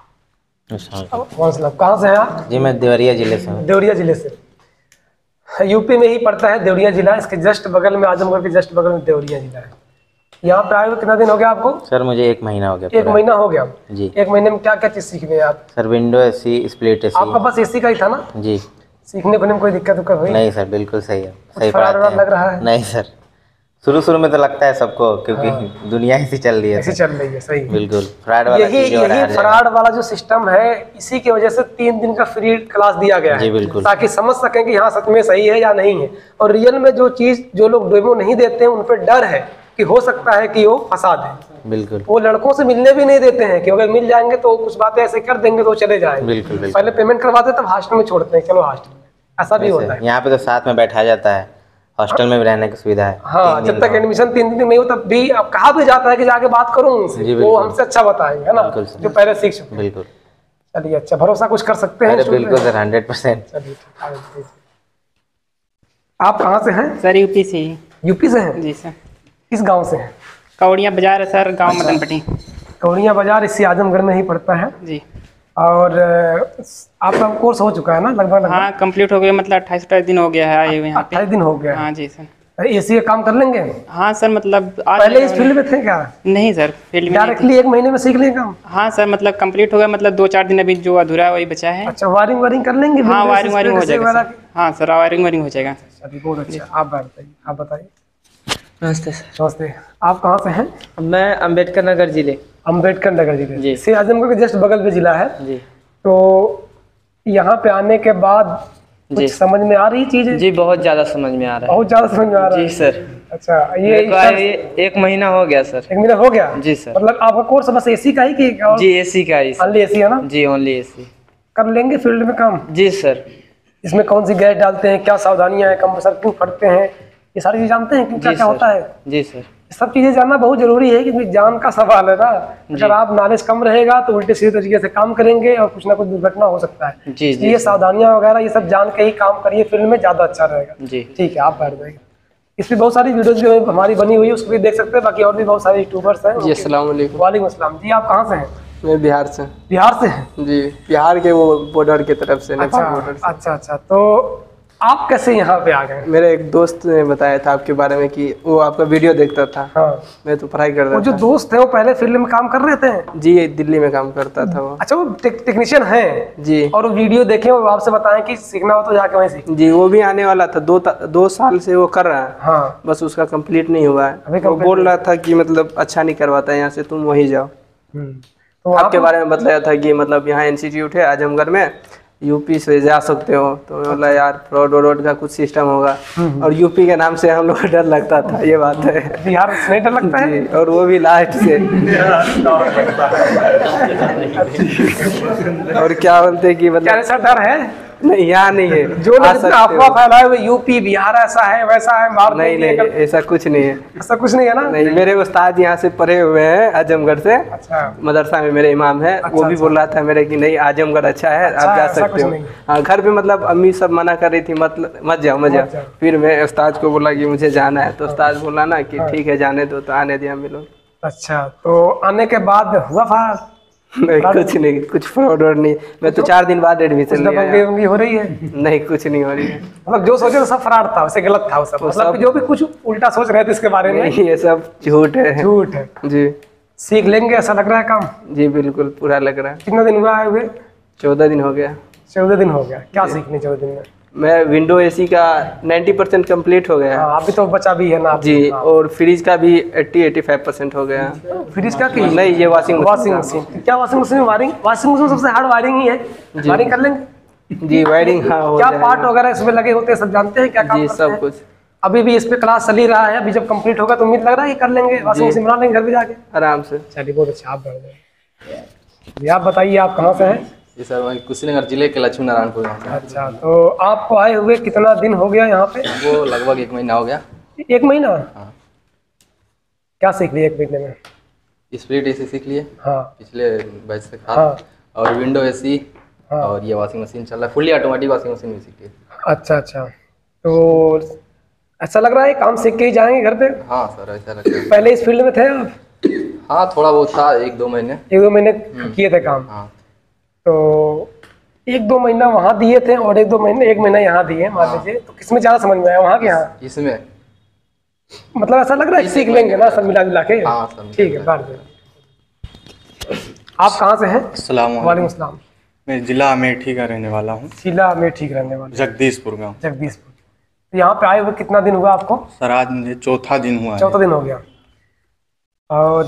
Speaker 1: कहाँ से हैं आप?
Speaker 12: जी मैं देवरिया जिले से हूँ।
Speaker 1: देवरिया जिले से, यूपी में ही पड़ता है देवरिया जिला, इसके जस्ट बगल में, आजमगढ़ के जस्ट बगल में देवरिया जिला है। यहाँ पे आए हुए कितना दिन हो गया आपको?
Speaker 12: सर मुझे एक महीना हो गया।
Speaker 1: एक महीना हो गया
Speaker 12: जी।
Speaker 1: एक महीने में क्या क्या चीज़ सीख लिए आप?
Speaker 12: Sir window AC, split AC.
Speaker 1: आपका बस एसी का ही था ना?
Speaker 12: जी।
Speaker 1: सीखने को कोई दिक्कत उक्कत हुई?
Speaker 12: नहीं सर, बिल्कुल सही है, सही
Speaker 1: फरार
Speaker 12: पढ़ाते
Speaker 1: लग रहा है?
Speaker 12: हैं। नहीं सर, शुरू शुरू में तो लगता है सबको, क्योंकि
Speaker 1: हाँ।
Speaker 12: दुनिया ऐसी चल रही है।
Speaker 1: ऐसी चल रही है, सही।
Speaker 12: बिल्कुल फ्रॉड वाला
Speaker 1: यही
Speaker 12: चीज़ हो रहा है हर
Speaker 1: यही
Speaker 12: जगह।
Speaker 1: फ्रॉड वाला जो सिस्टम है, इसी की वजह से तीन दिन का फ्री क्लास दिया गया है।
Speaker 12: जी बिल्कुल।
Speaker 1: ताकि समझ सकें कि हाँ सच में सही है या नहीं है। और रियल में जो चीज जो लोग डेमो नहीं देते हैं, उन पर डर है कि हो सकता है कि वो फंसा दे।
Speaker 12: बिल्कुल।
Speaker 1: वो लड़कों से मिलने भी नहीं देते हैं कि अगर मिल जाएंगे तो कुछ बातें ऐसे कर देंगे तो चले जाएंगे।
Speaker 12: बिल्कुल बिल्कुल।
Speaker 1: पहले पेमेंट करवाते तब हॉस्टल में छोड़ते हैं, चलो हॉस्टल में, ऐसा भी होता है।
Speaker 12: यहाँ पे तो साथ में बैठा जाता है, हॉस्टल में भी रहने की सुविधा है।
Speaker 1: हाँ, जब तक एडमिशन तीन दिन नहीं हो तब भी अब कहा भी जाता है कि जाके बात करूँ उनसे, वो हमसे अच्छा बताएंगे, है ना, जो पहले सीख चुके।
Speaker 12: बिल्कुल।
Speaker 1: चलिए अच्छा, भरोसा कुछ कर सकते हैं?
Speaker 12: बिल्कुल सर, हंड्रेड परसेंट।
Speaker 1: चलिए आप कहाँ से हैं?
Speaker 13: सर यूपी से ही।
Speaker 1: यूपी से हैं?
Speaker 13: जी सर।
Speaker 1: किस गांव से हैं?
Speaker 13: कौड़िया बाजार है सर, गांव मदनपट्टी।
Speaker 1: कौड़िया बाजार इसी आजमगढ़ में ही पड़ता है
Speaker 13: जी।
Speaker 1: और आपका कोर्स हो चुका है ना लगभग?
Speaker 13: हाँ कंप्लीट हो गया, मतलब अट्ठाईस अट्ठाईस दिन हो गया है आए हुए यहाँ पे।
Speaker 1: अट्ठाईस दिन हो गया?
Speaker 13: हाँ जी सर।
Speaker 1: एसी का काम कर लेंगे?
Speaker 13: हाँ सर, मतलब
Speaker 1: पहले इस फील्ड में थे क्या?
Speaker 13: नहीं सर, फील्ड में
Speaker 1: डायरेक्टली एक महीने में सीख लेंगे काम?
Speaker 13: हाँ सर, मतलब कंप्लीट हो गया, मतलब दो चार दिन अभी जो अधूरा है वही बचा है।
Speaker 1: अच्छा, वायरिंग वायरिंग कर लेंगे?
Speaker 13: हाँ वायरिंग वायरिंग हो जाएगा। हाँ सर, वायरिंग वायरिंग हो जाएगा।
Speaker 1: अभी बहुत अच्छा। आप बताइए, आप बताइए।
Speaker 14: नमस्ते सर।
Speaker 1: नमस्ते। आप कहाँ से हैं?
Speaker 14: मैं अम्बेडकर नगर जिले।
Speaker 1: अम्बेडकर नगर जिले
Speaker 14: जी।
Speaker 1: से, आजमगढ़ के जस्ट बगल में जिला है
Speaker 14: जी।
Speaker 1: तो यहाँ पे आने के बाद कुछ समझ में आ रही चीजें?
Speaker 14: जी बहुत ज़्यादा समझ में आ रहा है।
Speaker 1: बहुत ज़्यादा समझ में आ रहा है?
Speaker 14: जी सर।
Speaker 1: अच्छा, ये
Speaker 14: ये एक महीना हो गया सर।
Speaker 1: एक महीना हो गया?
Speaker 14: जी सर।
Speaker 1: मतलब आपका कोर्स बस एसी का ही कि?
Speaker 14: जी एसी का ही।
Speaker 1: ओनली एसी है ना?
Speaker 14: जी ओनली एसी।
Speaker 1: कर लेंगे फील्ड में काम?
Speaker 14: जी सर।
Speaker 1: इसमें कौन सी गैस डालते हैं, क्या सावधानियां हैं, कंप्रेसर क्यों फटते हैं, ये सारी चीज़ जानते हैं कि क्या क्या होता है?
Speaker 14: जी सर।
Speaker 1: सब चीज़ें जानना बहुत जरूरी है क्योंकि जान का सवाल है ना। अगर आप नॉलेज कम रहेगा तो उल्टे सीधे तरीके से काम करेंगे और कुछ ना कुछ दुर्घटना हो सकता है।
Speaker 14: जी
Speaker 1: ये सावधानियां वगैरह ये सब जान के ही काम करिए, फील्ड में ज़्यादा अच्छा रहेगा।
Speaker 14: जी
Speaker 1: ठीक है, आप बैठ जाइए। इस पर बहुत सारी वीडियोज भी हमारी बनी हुई है, उसको भी देख सकते हैं। बाकी और भी बहुत सारे यूट्यूबर्स हैं।
Speaker 15: जी अस्सलाम वालेकुम।
Speaker 1: वालेकुम अस्सलाम। जी आप कहाँ से हैं?
Speaker 15: मैं बिहार से।
Speaker 1: बिहार से हैं?
Speaker 15: जी, बिहार के वो बॉर्डर की तरफ से।
Speaker 1: अच्छा अच्छा अच्छा। तो आप कैसे यहाँ पे आ गए?
Speaker 15: मेरे एक दोस्त ने बताया था आपके बारे में कि वो आपका वीडियो देखता था।
Speaker 1: हाँ।
Speaker 15: मैं तो पढ़ाई करता था।
Speaker 1: वो जो दोस्त है वो पहले फील्ड में काम कर रहे थे?
Speaker 15: जी दिल्ली में काम करता था वो।
Speaker 1: अच्छा, वो टेक्नीशियन है?
Speaker 15: जी।
Speaker 1: और वो वीडियो देखे और आपसे बताएं कि सीखना हो तो जाके वहीं सीख।
Speaker 15: जी, वो भी आने वाला था। दो दो साल से वो कर रहा है।
Speaker 1: हाँ।
Speaker 15: बस उसका कंप्लीट नहीं हुआ है। वो बोल रहा था कि मतलब अच्छा नहीं करवाता है यहाँ से, तुम वहीं जाओ।
Speaker 1: तो
Speaker 15: आपके बारे में बताया था कि मतलब यहाँ इंस्टीट्यूट है आजमगढ़ में, यूपी से जा सकते हो। तो मैं बोला यार फ्रॉड व्रॉड का कुछ सिस्टम होगा, और यूपी के नाम से हम लोग को डर लगता था। ये बात है।
Speaker 1: बिहार से नहीं डर लगता है?
Speaker 15: और वो भी लास्ट से। और क्या बोलते कि मतलब
Speaker 1: ऐसा डर है?
Speaker 15: नहीं यहाँ नहीं है।
Speaker 1: जो लोग जितना अफवाह फैलाए हुए यूपी बिहार ऐसा है वैसा है बाहर
Speaker 15: नहीं नहीं ऐसा कुछ नहीं है।
Speaker 1: ऐसा कुछ नहीं है ना?
Speaker 15: नहीं, मेरे उस्ताद यहाँ से पढ़े हुए हैं आजमगढ़ से।
Speaker 1: अच्छा।
Speaker 15: मदरसा में मेरे इमाम है।
Speaker 1: अच्छा,
Speaker 15: वो भी
Speaker 1: अच्छा।
Speaker 15: बोल रहा था मेरे कि नहीं आजमगढ़ अच्छा है,
Speaker 1: अच्छा,
Speaker 15: आप जा
Speaker 1: ऐसा
Speaker 15: सकते
Speaker 1: कुछ
Speaker 15: हो।
Speaker 1: नहीं।
Speaker 15: हाँ, घर पे मतलब अम्मी सब मना कर रही थी मतलब मत जाओ मत जाओ। फिर मैं उस्ताद को बोला कि मुझे जाना है, तो उस्ताद बोला ना कि ठीक है जाने दो, तो आने दिया मिलो।
Speaker 1: अच्छा, तो आने के बाद हुआ फरार?
Speaker 15: नहीं कुछ नहीं, कुछ फ्रॉड और नहीं। मैं तो चार दिन बाद एडमिशन लिया।
Speaker 1: दबंगई हो रही है?
Speaker 15: नहीं कुछ नहीं हो रही है।
Speaker 1: मतलब जो सोचे सब फरार था, वैसे गलत था वो सब। मतलब जो भी कुछ उल्टा सोच रहे थे इसके बारे में,
Speaker 15: ये सब झूठ है।
Speaker 1: झूठ है
Speaker 15: जी।
Speaker 1: सीख लेंगे ऐसा लग रहा है काम?
Speaker 15: जी बिल्कुल पूरा लग रहा है।
Speaker 1: कितना दिन हुआ है हुए?
Speaker 15: चौदह दिन हो गया।
Speaker 1: चौदह दिन हो गया। क्या सीखने चौदह दिन में?
Speaker 15: मैं विंडो एसी का नब्बे परसेंट कम्प्लीट हो गया।
Speaker 1: हाँ, अभी तो बचा भी है ना
Speaker 15: जी। और फ्रिज का भी अस्सी पचासी परसेंट हो गया।
Speaker 1: फ्रिज का की?
Speaker 15: नहीं ये वॉशिंग
Speaker 1: वॉशिंग मशीन। क्या वॉशिंग मशीन में वायरिंग? वॉशिंग मशीन सबसे हार्ड वायरिंग ही है। वायरिंग कर लेंगे?
Speaker 15: जी वायरिंग हाँ हो
Speaker 1: क्या पार्ट वगैरह इसमें लगे होते हैं सब जानते हैं क्या काम
Speaker 15: जी
Speaker 1: करते हैं?
Speaker 15: सब कुछ।
Speaker 1: अभी भी इस पे क्लास चल ही रहा है, अभी जब कंप्लीट होगा तो उम्मीद लग रहा है कि कर लेंगे वॉशिंग मशीन बना लेंगे घर पे जाके
Speaker 15: आराम से।
Speaker 1: चलिए बहुत अच्छा। आप बढ़ आप बताइए आप कहाँ से हैं?
Speaker 16: जी सर वही कुशीनगर जिले के लक्ष्मी नारायणपुर गाँव से।
Speaker 1: अच्छा, तो आपको आए हुए कितना दिन हो गया यहाँ पे?
Speaker 16: वो लगभग एक महीना हो गया।
Speaker 1: एक महीना?
Speaker 16: हाँ।
Speaker 1: क्या सीख लिया एक महीने में?
Speaker 16: स्प्लिट एसी सीख लिए।
Speaker 1: हाँ।
Speaker 16: पिछले बैच से था।
Speaker 1: हाँ।
Speaker 16: और विंडो एसी।
Speaker 1: हाँ।
Speaker 16: और ये वॉशिंग मशीन चल रहा है, फुल्ली ऑटोमेटिक वॉशिंग मशीन भी सीख ली।
Speaker 1: अच्छा अच्छा, तो ऐसा लग रहा है काम सीख के ही जाएंगे घर पे?
Speaker 16: हाँ सर ऐसा लगता है।
Speaker 1: पहले इस फील्ड में थे आप?
Speaker 16: हाँ थोड़ा बहुत था, एक दो महीने।
Speaker 1: एक दो महीने किए थे काम?
Speaker 16: हाँ।
Speaker 1: तो एक दो महीना वहाँ दिए थे और एक दो महीने एक महीना यहाँ दिए मान लीजिए, तो किसमें ज़्यादा समझ में आया, वहाँ के यहाँ?
Speaker 16: इसमें
Speaker 1: मतलब ऐसा लग रहा है सीख लेंगे ना सब मिला जुला के?
Speaker 16: हाँ सब
Speaker 1: ठीक है। बात आप कहाँ से हैं?
Speaker 17: अस्सलाम
Speaker 1: वालेकुम सलाम।
Speaker 17: मैं जिला अमेठी का रहने वाला हूँ।
Speaker 1: जिला अमेठी का रहने वाला?
Speaker 17: जगदीशपुर गाँव।
Speaker 1: जगदीशपुर। तो यहाँ पे आए हुए कितना दिन हुआ आपको?
Speaker 17: सर आज मुझे चौथा दिन हुआ है।
Speaker 1: चौथा दिन हो गया। और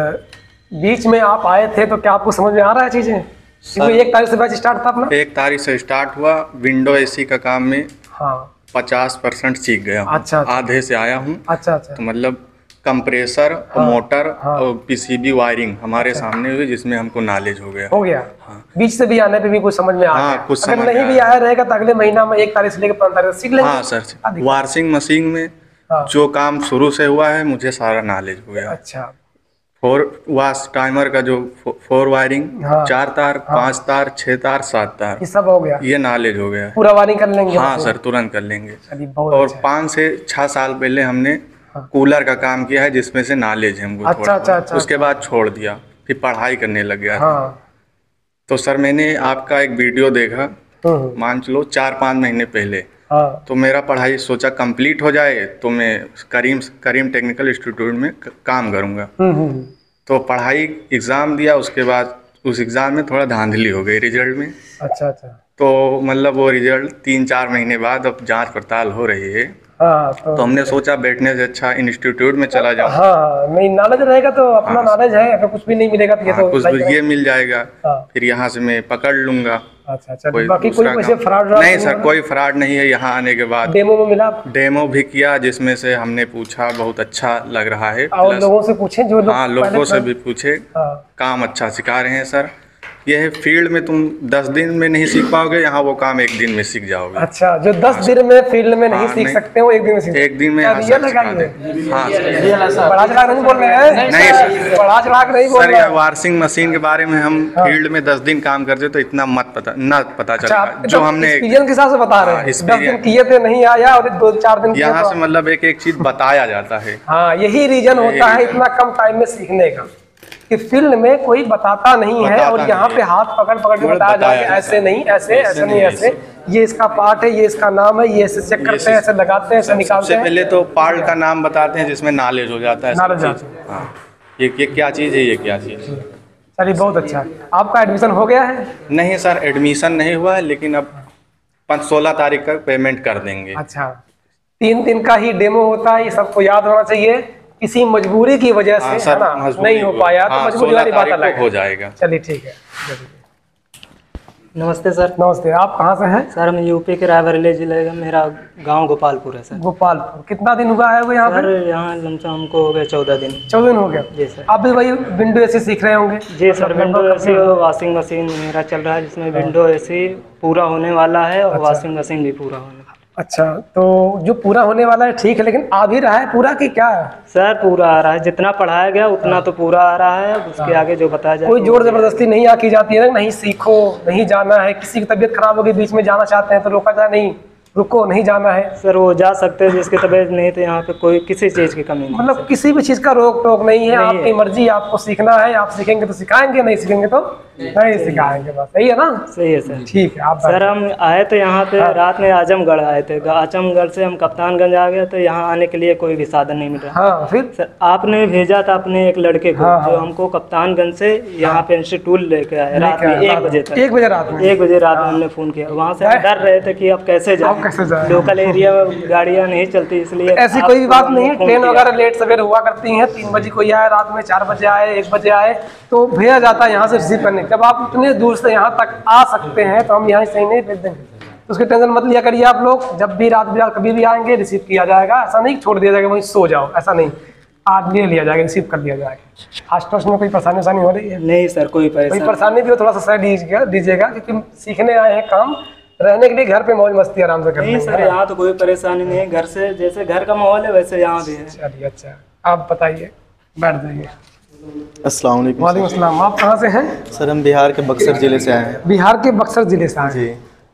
Speaker 1: बीच में आप आए थे तो क्या आपको समझ में आ रहा है चीज़ें?
Speaker 17: सर
Speaker 1: एक तारीख से बैच स्टार्ट था अपना?
Speaker 17: एक तारीख से स्टार्ट हुआ। विंडो एसी का काम में
Speaker 1: हाँ
Speaker 17: पचास परसेंट सीख गया हूँ।
Speaker 1: अच्छा, अच्छा।
Speaker 17: आधे से आया हूँ।
Speaker 1: अच्छा अच्छा।
Speaker 17: तो मतलब कंप्रेसर
Speaker 1: हाँ,
Speaker 17: और मोटर
Speaker 1: हाँ।
Speaker 17: और पीसीबी वायरिंग हमारे सामने हुई, जिसमें हमको नॉलेज हो गया।
Speaker 1: हो गया।
Speaker 17: हाँ।
Speaker 1: बीच से भी आने पे भी कुछ समझ में आ
Speaker 17: हाँ,
Speaker 1: गया।
Speaker 17: कुछ
Speaker 1: अगर
Speaker 17: समझ
Speaker 1: नहीं
Speaker 17: में
Speaker 1: भी आया रहेगा तो अगले महीना में एक तारीख से लेकर पंद्रह तारीख सीख लेंगे।
Speaker 17: हाँ सर, वॉशिंग मशीन में जो काम शुरू से हुआ है मुझे सारा नॉलेज हो गया।
Speaker 1: अच्छा।
Speaker 17: फोर वाश टाइमर का जो फो, फोर वायरिंग,
Speaker 1: हाँ।
Speaker 17: चार तार,
Speaker 1: हाँ।
Speaker 17: पांच तार, छह तार, सात तार,
Speaker 1: ये सब हो गया।
Speaker 17: ये नॉलेज हो गया।
Speaker 1: पूरा वायरिंग कर लेंगे?
Speaker 17: हाँ सर तुरंत कर लेंगे।
Speaker 1: बहुत
Speaker 17: और
Speaker 1: अच्छा।
Speaker 17: पाँच से छह साल पहले हमने कूलर का काम किया है, जिसमें से नॉलेज है हमको।
Speaker 1: अच्छा,
Speaker 17: थोड़ा
Speaker 1: अच्छा, अच्छा,
Speaker 17: उसके बाद छोड़ दिया, फिर पढ़ाई करने लग गया।
Speaker 1: हाँ।
Speaker 17: तो सर मैंने आपका एक वीडियो देखा, मान चलो चार पाँच महीने पहले।
Speaker 1: हाँ।
Speaker 17: तो मेरा पढ़ाई सोचा कंप्लीट हो जाए तो मैं करीम करीम टेक्निकल इंस्टीट्यूट में काम करूँगा। तो पढ़ाई एग्ज़ाम दिया, उसके बाद उस एग्ज़ाम में थोड़ा धांधली हो गई रिजल्ट में।
Speaker 1: अच्छा अच्छा।
Speaker 17: तो मतलब वो रिजल्ट तीन चार महीने बाद अब जांच पड़ताल हो रही है।
Speaker 1: हाँ, तो,
Speaker 17: तो हमने सोचा बैठने से अच्छा इंस्टीट्यूट में चला जाऊँ।
Speaker 1: हाँ, नहीं नॉलेज रहेगा तो अपना नॉलेज है, अगर कुछ भी नहीं मिलेगा तो ये
Speaker 17: हाँ,
Speaker 1: तो
Speaker 17: कुछ भी ये मिल जाएगा।
Speaker 1: हाँ।
Speaker 17: फिर यहाँ से मैं पकड़ लूंगा।
Speaker 1: अच्छा अच्छा।
Speaker 17: कोई
Speaker 1: बाकी कोई वैसे फ्रॉड
Speaker 17: नहीं सर, कोई फ्रॉड नहीं है। यहाँ आने के बाद
Speaker 1: डेमो में मिला?
Speaker 17: डेमो भी किया, जिसमें से हमने पूछा, बहुत अच्छा लग रहा है।
Speaker 1: और लोगों से पूछे जो लोग?
Speaker 17: हाँ लोगों से भी पूछे। काम अच्छा सिखा रहे हैं सर। ये है फील्ड में तुम दस दिन में नहीं सीख पाओगे, यहाँ वो काम एक दिन में सीख जाओगे।
Speaker 1: अच्छा, जो दस दिन में फील्ड में नहीं सीख सकते वो एक दिन में सीख
Speaker 17: एक दिन में यहाँ सर सिखा दें। हाँ
Speaker 1: बड़ा चढ़ा नहीं बोल रहे हैं?
Speaker 17: नहीं सर,
Speaker 1: बड़ा चढ़ा नहीं बोल
Speaker 17: सर
Speaker 1: रहे
Speaker 17: ये वॉशिंग मशीन के बारे में हम फील्ड में दस दिन काम करते तो इतना मत पता ना पता चलता। जो हमने
Speaker 1: एक्सपीरियंस के हिसाब से बता रहे हैं, दस दिन किए थे नहीं आया और दो चार दिन
Speaker 17: यहाँ से मतलब एक एक चीज बताया जाता है।
Speaker 1: हाँ, यही रीजन होता है इतना कम टाइम में सीखने का, कि फील्ड में कोई बताता नहीं है और यहाँ पे हाथ पकड़ पकड़ के बताया जाएगा ऐसे नहीं ऐसे ऐसे नहीं ऐसे, ये इसका पार्ट है, ये इसका नाम है, ये ऐसे चेक करते हैं, ऐसे लगाते हैं, ऐसे निकालते हैं।
Speaker 17: पहले तो पार्ट का नाम बताते हैं जिसमें नॉलेज हो जाता है।
Speaker 1: नॉलेज
Speaker 17: हाँ, ये ये क्या चीज़ है, ये क्या चीज़।
Speaker 1: चलिए बहुत अच्छा। आपका एडमिशन हो गया है?
Speaker 17: नहीं सर, एडमिशन नहीं हुआ है, लेकिन अब पाँच सोलह तारीख का पेमेंट कर देंगे।
Speaker 1: अच्छा, तीन दिन का ही डेमो होता है, ये सबको याद होना चाहिए। किसी मजबूरी की वजह से
Speaker 17: हाँ,
Speaker 1: है ना नहीं हो पाया तो
Speaker 17: हाँ,
Speaker 1: मजबूरी वाली बात अलग
Speaker 17: हो जाएगा।
Speaker 1: चलिए ठीक है।
Speaker 18: नमस्ते सर।
Speaker 1: नमस्ते। आप कहाँ से हैं?
Speaker 18: सर हम यूपी के रायबरेली जिले का, मेरा गांव गोपालपुर है सर।
Speaker 1: गोपालपुर। कितना दिन हुआ है वो यहाँ पे?
Speaker 18: सर यहाँ लमसम हमको हो गया चौदह दिन।
Speaker 1: चौदह दिन हो गया।
Speaker 18: जी सर।
Speaker 1: आप भी वही विंडो एसी सीख रहे होंगे?
Speaker 18: जी सर, विंडो एसी और वॉशिंग मशीन मेरा चल रहा है, जिसमें विंडो एसी पूरा होने वाला है और वॉशिंग मशीन भी पूरा होने वाला है।
Speaker 1: अच्छा, तो जो पूरा होने वाला है ठीक है, लेकिन आ भी रहा है पूरा कि क्या है?
Speaker 18: सर पूरा आ रहा है, जितना पढ़ाया गया उतना तो पूरा आ रहा है, उसके आगे जो बताया जाए।
Speaker 1: कोई जोर जबरदस्ती नहीं आ की जाती है ना, नहीं सीखो, नहीं जाना है। किसी की तबीयत खराब होगी, बीच में जाना चाहते हैं तो रोका जाए, नहीं रुको, नहीं जाना है।
Speaker 18: सर वो जा सकते हैं जिसकी तबीयत नहीं, तो यहाँ पे कोई किसी चीज़ की कमी नहीं।
Speaker 1: मतलब किसी भी चीज़ का रोक टोक नहीं है, आपकी मर्जी, आपको सीखना है, आप सीखेंगे तो सिखाएंगे, नहीं सीखेंगे तो नहीं सिखाएंगे, बस सही है ना?
Speaker 18: सही है सर।
Speaker 1: ठीक है। आप
Speaker 18: सर हम आए थे यहाँ पे रात में, आजमगढ़ आए थे, आजमगढ़ से हम कप्तानगंज आ गए, तो यहाँ आने के लिए कोई भी साधन नहीं मिल रहा।
Speaker 1: हाँ, फिर
Speaker 18: सर आपने भेजा था अपने एक लड़के को, जो हमको कप्तानगंज से यहाँ पे इंस्टीट्यूट लेके आए रात में एक बजे तक।
Speaker 1: एक बजे रात में?
Speaker 18: एक बजे रात में हमने फ़ोन किया, वहाँ से हम डर रहे थे कि अब कैसे जाए, लोकल एरिया में गाड़ियाँ नहीं चलती, इसलिए
Speaker 1: ऐसी कोई भी बात नहीं है। ट्रेन वगैरह लेट सवेरे हुआ करती हैं, तीन बजे कोई आए, रात में चार बजे आए, एक बजे आए, तो भेजा जाता है यहाँ से रिसीव करने। जब आप इतने दूर से यहाँ तक आ सकते हैं तो हम यहाँ से नहीं भेज देंगे, तो उसकी टेंशन मत लिया करिए आप लोग। जब भी रात बिरात कभी भी आएंगे रिसीव किया जाएगा, ऐसा नहीं छोड़ दिया जाएगा वहीं सो जाओ, ऐसा नहीं, आज ले लिया जाएगा, रिसीव कर लिया जाएगा। हॉस्टल में कोई परेशानी वैसानी हो रही है?
Speaker 18: नहीं सर, कोई
Speaker 1: कोई परेशानी भी हो थोड़ा सा सह दीजिएगा दीजिएगा क्योंकि सीखने आए हैं काम, रहने के लिए घर पे मौज मस्ती आराम से करनी है।
Speaker 18: नहीं सर, यहाँ तो कोई परेशानी नहीं है, घर से जैसे घर का माहौल है वैसे यहाँ भी है।
Speaker 1: चलिए अच्छा, आप बताइए, बैठ जाइए।
Speaker 19: अस्सलाम वालेकुम।
Speaker 1: वालेकुम अस्सलाम। आप कहाँ से हैं?
Speaker 19: सर हम बिहार के बक्सर ज़िले से आए हैं।
Speaker 1: बिहार के बक्सर ज़िले से आए
Speaker 19: जी।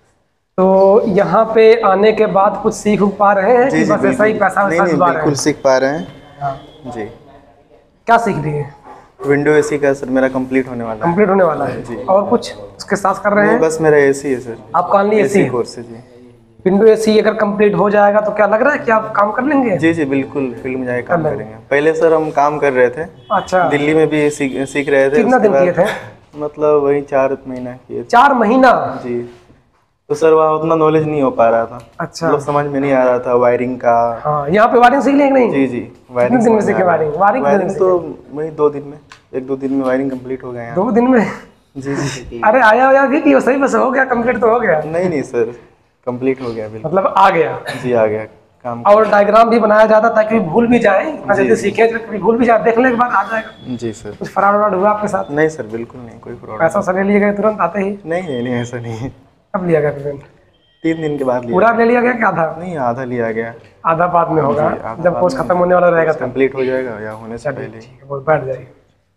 Speaker 1: तो यहाँ पे आने के बाद कुछ सीख पा रहे हैं
Speaker 19: जी,
Speaker 1: कि
Speaker 19: जी,
Speaker 1: बस ऐसा ही पैसा
Speaker 19: नहीं,
Speaker 1: वैसा
Speaker 19: नहीं,
Speaker 1: जुटा रहे
Speaker 19: बिल्कुल
Speaker 1: हैं?
Speaker 19: सीख पा रहे हैं जी।
Speaker 1: क्या सीख लिए?
Speaker 19: विंडो एसी का सर मेरा कंप्लीट होने वाला है।
Speaker 1: कंप्लीट होने वाला है जी। और कुछ उसके साथ कर रहे हैं?
Speaker 19: बस मेरा एसी है सर।
Speaker 1: आपका ओनली एसी है?
Speaker 19: कोर्स है जी।
Speaker 1: विंडो एसी अगर कंप्लीट हो जाएगा तो क्या लग रहा है कि आप काम कर लेंगे?
Speaker 19: जी जी बिल्कुल, फील्ड में जाके काम करेंगे। पहले सर हम काम कर रहे थे।
Speaker 1: अच्छा।
Speaker 19: दिल्ली में भी सीख सीख रहे थे।
Speaker 1: कितना दिन किए थे?
Speaker 19: मतलब वही चार महीना किए।
Speaker 1: चार महीना?
Speaker 19: जी। तो सर वहाँ उतना नॉलेज नहीं हो पा रहा था।
Speaker 1: अच्छा।
Speaker 19: मतलब समझ में नहीं आ रहा था वायरिंग का।
Speaker 1: हाँ, यहाँ पे वायरिंग सीख लेंगे नहीं?
Speaker 19: जी जी।
Speaker 1: वायरिंग दिन में सीखे वायरिंग? वायरिंग
Speaker 19: वायरिंग तो वही दो दिन में, एक दो दिन में वायरिंग कंप्लीट हो गया।
Speaker 1: दो दिन में?
Speaker 19: जी जी।
Speaker 1: अरे आया हुआ भी कि सही बस हो गया, कंप्लीट तो हो गया?
Speaker 19: नहीं नहीं सर, कंप्लीट हो गया बिल्कुल।
Speaker 1: मतलब आ गया?
Speaker 19: जी आ गया काम।
Speaker 1: और डायग्राम भी बनाया जाता ताकि भूल भी जाए, जल्दी सीखे, कभी भूल भी जाए, देखने के बाद आ जाएगा।
Speaker 19: जी सर।
Speaker 1: कुछ फ्रॉड व्रॉड हुआ आपके साथ?
Speaker 19: नहीं सर, बिल्कुल नहीं, कोई फ्रॉड।
Speaker 1: पैसा वैसा ले लिए गए तुरंत आते ही?
Speaker 19: नहीं नहीं नहीं, ऐसा नहीं।
Speaker 1: कब लिया गया पेमेंट?
Speaker 19: तीन दिन के बाद लिया।
Speaker 1: पूरा ले लिया गया क्या? आधा?
Speaker 19: नहीं, आधा लिया गया।
Speaker 1: आधा बाद में होगा जब कोर्स खत्म होने वाला रहेगा,
Speaker 19: कंप्लीट हो जाएगा या होने से पहले।
Speaker 1: ठीक है, बैठ जाइए।